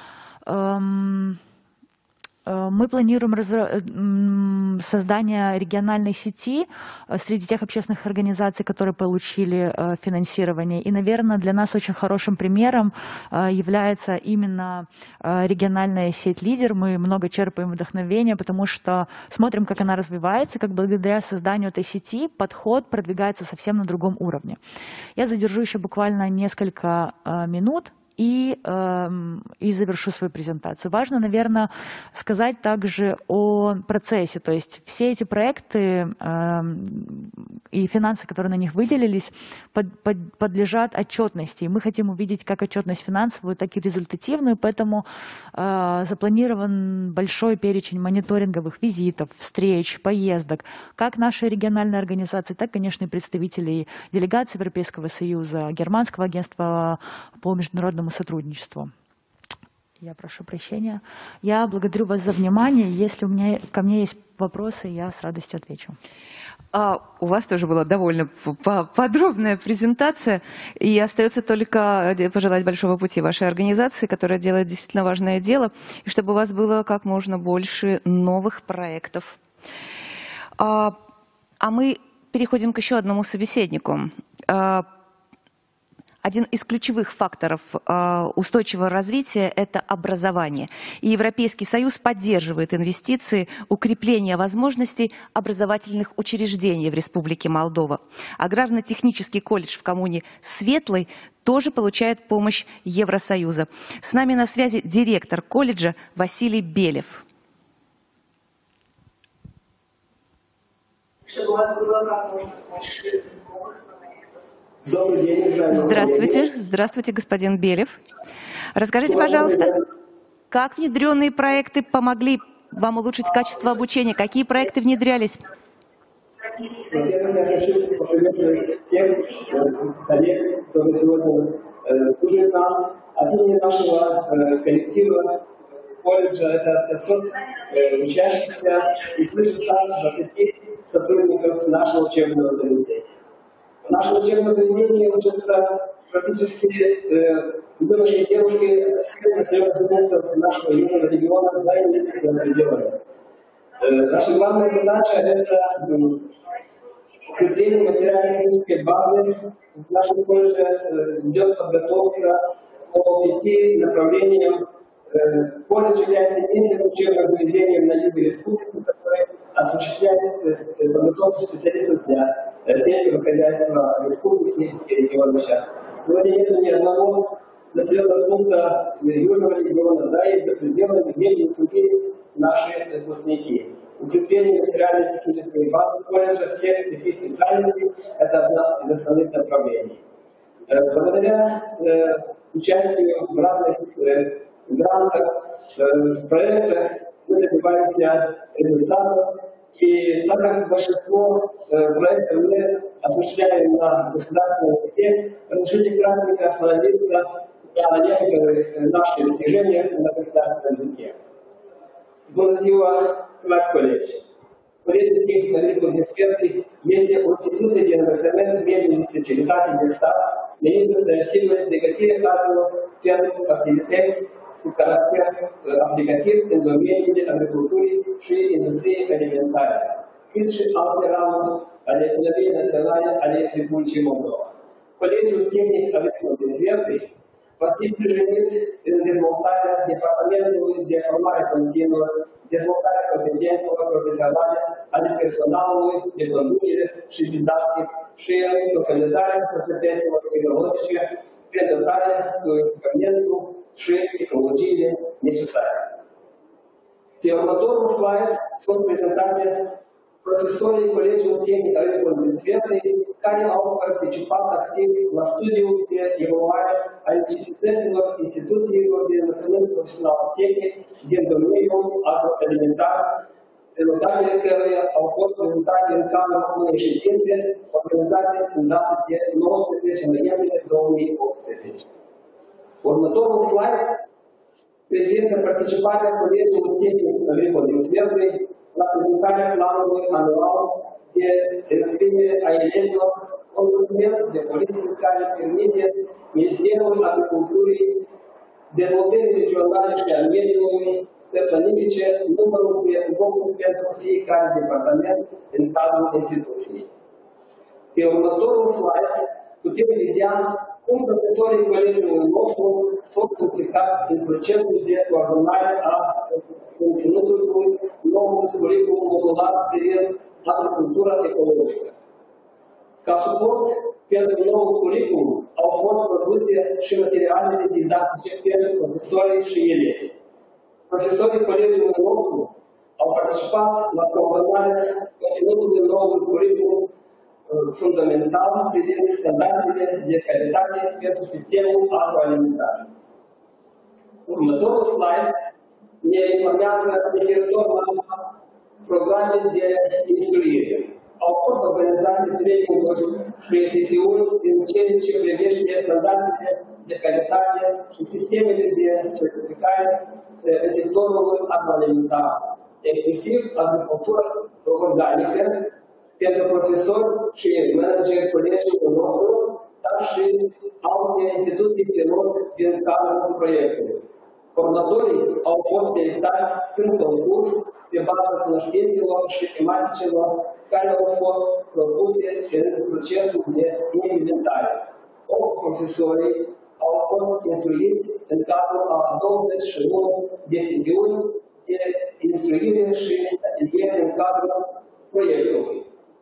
Мы планируем создание региональной сети среди тех общественных организаций, которые получили финансирование. И, наверное, для нас очень хорошим примером является именно региональная сеть «Лидер». Мы много черпаем вдохновения, потому что смотрим, как она развивается, как благодаря созданию этой сети подход продвигается совсем на другом уровне. Я задержу еще буквально несколько минут и, э, и завершу свою презентацию. Важно, наверное, сказать также о процессе. То есть все эти проекты э, и финансы, которые на них выделились, под, под, подлежат отчетности. И мы хотим увидеть как отчетность финансовую, так и результативную. Поэтому э, запланирован большой перечень мониторинговых визитов, встреч, поездок. Как нашей региональной организации, так, конечно, и представителей делегации Европейского Союза, Германского агентства по международному сотрудничеству. Я прошу прощения. Я благодарю вас за внимание. Если у меня, ко мне есть вопросы, я с радостью отвечу. А у вас тоже была довольно подробная презентация, и остается только пожелать большого пути вашей организации, которая делает действительно важное дело, и чтобы у вас было как можно больше новых проектов. А, а мы переходим к еще одному собеседнику. Один из ключевых факторов устойчивого развития – это образование. И Европейский Союз поддерживает инвестиции, укрепление возможностей образовательных учреждений в Республике Молдова. Аграрно-технический колледж в коммуне Светлый тоже получает помощь Евросоюза. С нами на связи директор колледжа Василий Белев. Чтобы у вас было как можно больше новых. Добрый день, здравствуйте, здравствуйте, господин Белев. Расскажите, пожалуйста, как внедренные проекты помогли вам улучшить качество обучения? Какие проекты внедрялись? Я хочу поприветствовать всех коллег, которые сегодня слушают нас. От имени нашего коллектива колледжа это пятьсот учащихся и свыше ста двадцати сотрудников нашего учебного заведения. В нашем учебном заведении учатся практически э, юноши и девушки со всех населенных пунктов нашего южного региона, да и не только за пределами. Э, наша главная задача – это э, укрепление материально-технической базы. В нашем колледже э, идет подготовка по пяти направлениям. Э, колледж является единственным учебным заведением на юге республики, который осуществляет подготовку специалистов для сельского хозяйства республики и региона в частности. Сегодня нет ни одного населенного пункта южного региона, да и за пределами, где не трудились наши выпускники. Укрепление материально-технической базы колледжа всех пяти специальностей – это одна из основных направлений. Благодаря участию в разных грантах, в проектах мы добиваемся результатов. И так как большинство э, проектов мы осуществляем на государственном языке, разрешите кратко остановиться на некоторых наших достижениях на государственном языке. Bună ziua, stimați colegi! Colegii tehnici agricole experti este o instituție de învățământ mediu de specialitate de stat menită să asigure pregătirea cadrelor pentru activități cu caracter aplicativ în domeniile agriculturii și industriei alimentare, cât și alte ramuri ale economiei naționale ale Republicii Moldova. Colegiul Tehnic Agricol de Svertui va fi sprijinit în dezvoltarea departamentului de formare continuă, dezvoltarea competențelor profesionale ale personalului de conducere și didactic și în consolidarea competențelor tehnologice pe dotarea cu echipamentul și tehnologiile necesare. Pe următorul slide sunt prezentate profesorii Colegiului Tehnic Agricol din Svetui care au participat activ la studiul de evaluare a necesităților instituțiilor de învățământ profesional tehnic din domeniul agroalimentar, rezultatele căruia au fost prezentate în cadrul unei ședințe organizate în data de nouăsprezece noiembrie două mii optsprezece. Următorul slide prezintă participarea Colegiului Tehnic Agricol din Svetui la prezentarea planului anual de înscriere a elevilor, un document de politică care permite Ministerului Agriculturii, Dezvoltării Regionale și al Mediului să planifice numărul de locuri pentru fiecare departament în cadrul instituției. Pe următorul slide putem vedea cum profesorii colegiului nostru sunt implicați în procesul de coordonare a conținutului noului curriculum modular privind agricultura ecologică. Ca suport pentru noul curriculum au fost produse și materialele didactice pentru profesorii și elevi. Profesorii colegiului nostru au participat la coordonarea conținutului noului curriculum fundamental privind standardele de calitate pentru sistemul agroalimentar. Următorul slide ne informează referitor la programe de instruire. Au fost organizate traininguri și sesiuni în ceea ce privește standardele de calitate și sistemele de certificare în sectorul agroalimentar, inclusiv agricultura organică, pentru profesori și manageri colegiului nostru, dar și alte instituții pilot din cadrul proiectului. Formatorii au fost selectați prin concurs pe baza cunoștințelor și tematicilor care au fost propuse în procesul de implementare. Opt profesori au fost instruiți în cadrul a douăzeci și unu de sesiuni de instruire și ateliere în cadrul proiectului.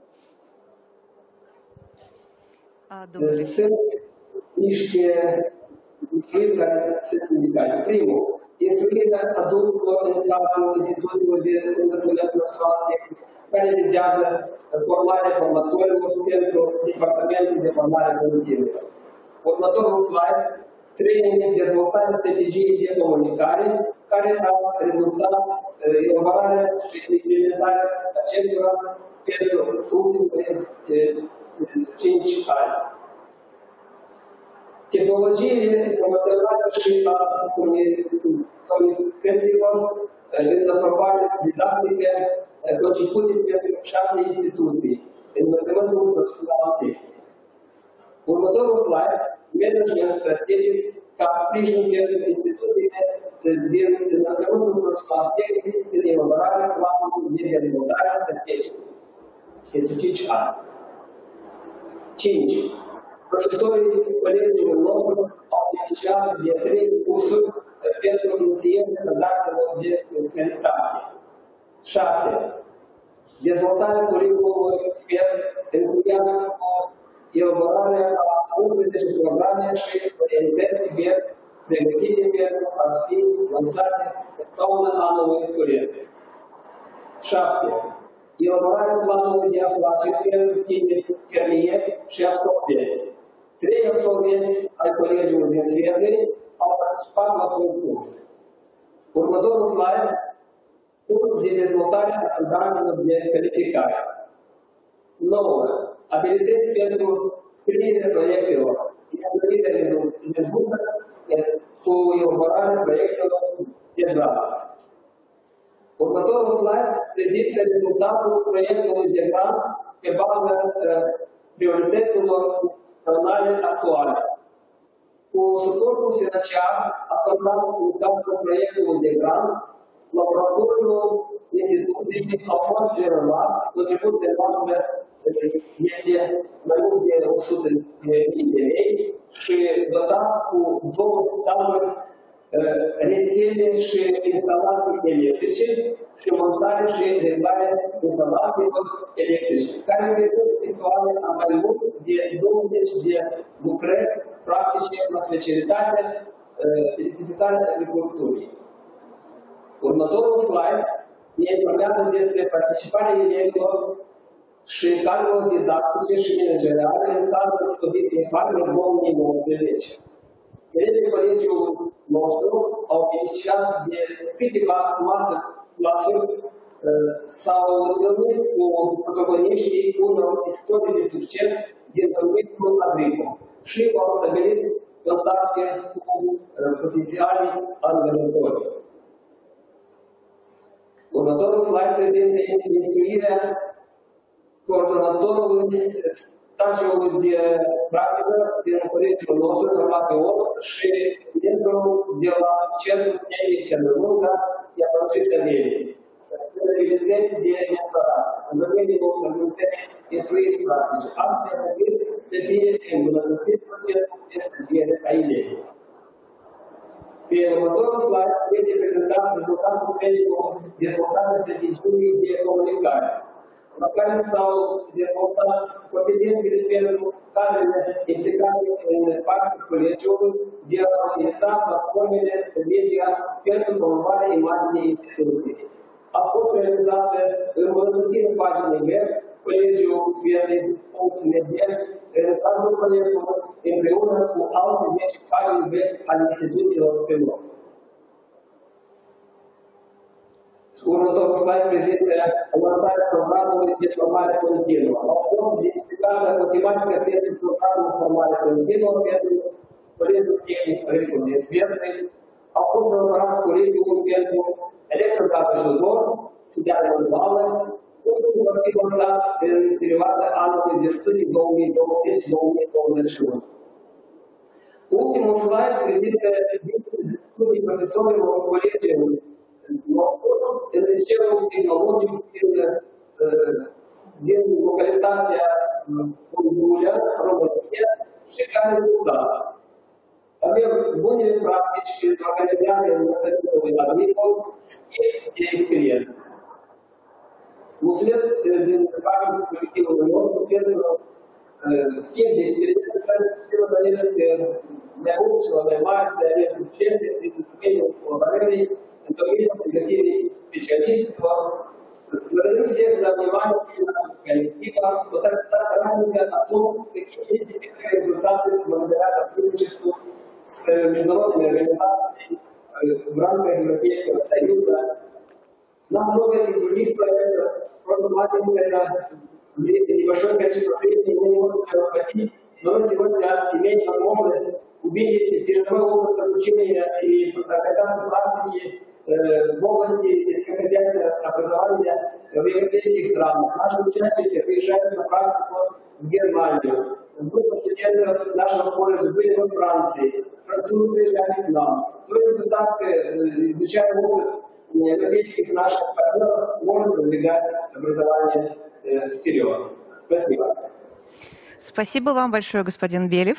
Sunt niște instruiri care sunt indicate. Primul, instruirea adulților în cadrul instituțiilor de învățământ național tehnic, care vizează formarea formatorilor pentru Departamentul de Formare Continuă. Următorul slide, training, dezvoltarea strategiei de comunicare, care a rezultat elaborarea și implementarea acestora pentru ultimele cinci ani. Tehnologiile informaționale și a comunicațiilor în aprobare didactică concepute pentru șase instituții, învățământul profesional tehnic. Următorul slide, management strategic ca sprijin pentru instituțiile din învățământul profesional tehnic în elaborarea planului de dezvoltare strategică pentru cinci ani. cinci. Profesorii colegiului nostru au beneficiat de trei cursuri pentru inițierea standardelor de calitate. șase. Dezvoltarea curriculumului încuiat cu elaborarea a unsprezece programe și orientări pregătite pentru a fi lansate pe toamna anului curent. șapte. Elaborarea planului de afaceri pentru tineri fermieri și absolvenți. Trei absolvenți ai colegiului din Svedri au participat la concurs. Următorul slide, curs de dezvoltare a standardelor de calificare. nouă. Abilități pentru scrierea proiectelor. Instruirea rezultă cu elaborarea proiectelor de grant. Următorul slide prezintă rezultatul proiectului de grant pe baza priorităților naționale actuale. Cu suportul financiar acordat în cadrul proiectului de grant, laboratorul instituției a fost generat, contribuția noastră este mai mult de o sută de mii de lei și dotat cu două standuri, rețele și instalații electrice și montare și reglare instalațiilor electrice, care reprezintă efectuare a mai mult de douăzeci de lucrări practice la specialitatea electrificarea agriculturii. Următorul slide ne informează despre participarea elevilor și cadrul didactice și manageriale în cadrul expoziției Farmer două mii nouăsprezece. Elevii colegiului nostru au beneficiat de câteva masterclass-uri, s-au întâlnit cu protagoniștii unor istorii de succes din domeniul agricol și au stabilit contacte cu potențialii angajatori. Următorul slide prezintă instruirea coordonatorului stagiului de practică din colegiul nostru, la P O, și membru de la Centrul Tehnic Cernălunga, Iapărușii Săverii. Abilități de mentorat în domeniul organizării instruirii practice. Asta trebuie să fie îmbunătățit procesul de studiere a elevii. Pe următorul slide este prezentat rezultatul pentru dezvoltarea strategiei de comunicare, la care s-au dezvoltat competențele pentru cadrele implicate în partea colegiului de a utiliza platformele media pentru promovarea imaginii instituției. A fost realizată îmbunătățirea paginii web Colegiul Svedri punct net în cadrul proiectului împreună cu alte zece pagini web ale instituțiilor pilot. Următorul slide prezintă lansarea programului de formare continuă. Au fost identificată o tematică pentru programul de formare continuă pentru Colegiul Tehnic Agricol din Svedri. Au fost elaborat curriculum pentru electrocapacitor, studiare urbană, ultimul fi lansat în perioada anului destul două mii douăzeci - două mii douăzeci și unu. Ultimul slide prezintă listele studii profesorilor colegi în liceul tehnologic din, din localitatea Fundulea, România și care lucrat. Avem bunele practici pentru organizarea învățământului agricol și schimb de experiență. Mulțumesc din partea colectivului nostru pentru schimb de experiență și vă doresc mai mult și mai mari de ale succese din domeniul colaborării, în domeniul pregătirii specialiștilor. Vă dorim всех за внимание коллектива, вот это разница о том, какие эффективные результаты благодаря сотрудничеству с международными организациями в рамках Европейского Союза. Нам много этих других проектов, просто маленькое небольшое количество времени мы не можем все охватить, но сегодня имеем возможность увидеть передовой опыт обучения и практиковать практики в области сельскохозяйственного образования в европейских странах. Наши учащиеся приезжают на практику в Германию. Группа студентов нашего колледжа были во Франции. Французы приезжали к нам. То есть вот так, изучая опыт европейских наших партнеров, можно продвигать образование вперед. Спасибо. Спасибо вам большое, господин Белев.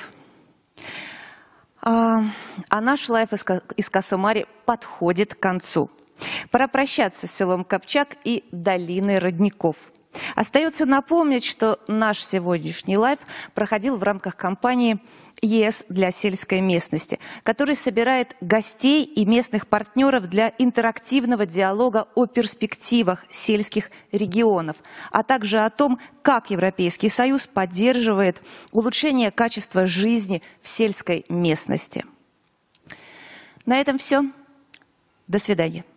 А, а наш лайф из, из Каса-Мари подходит к концу. Пора прощаться с селом Копчак и долиной родников. Остается напомнить, что наш сегодняшний лайф проходил в рамках кампании ЕС для сельской местности, который собирает гостей и местных партнеров для интерактивного диалога о перспективах сельских регионов, а также о том, как Европейский Союз поддерживает улучшение качества жизни в сельской местности. На этом все. До свидания.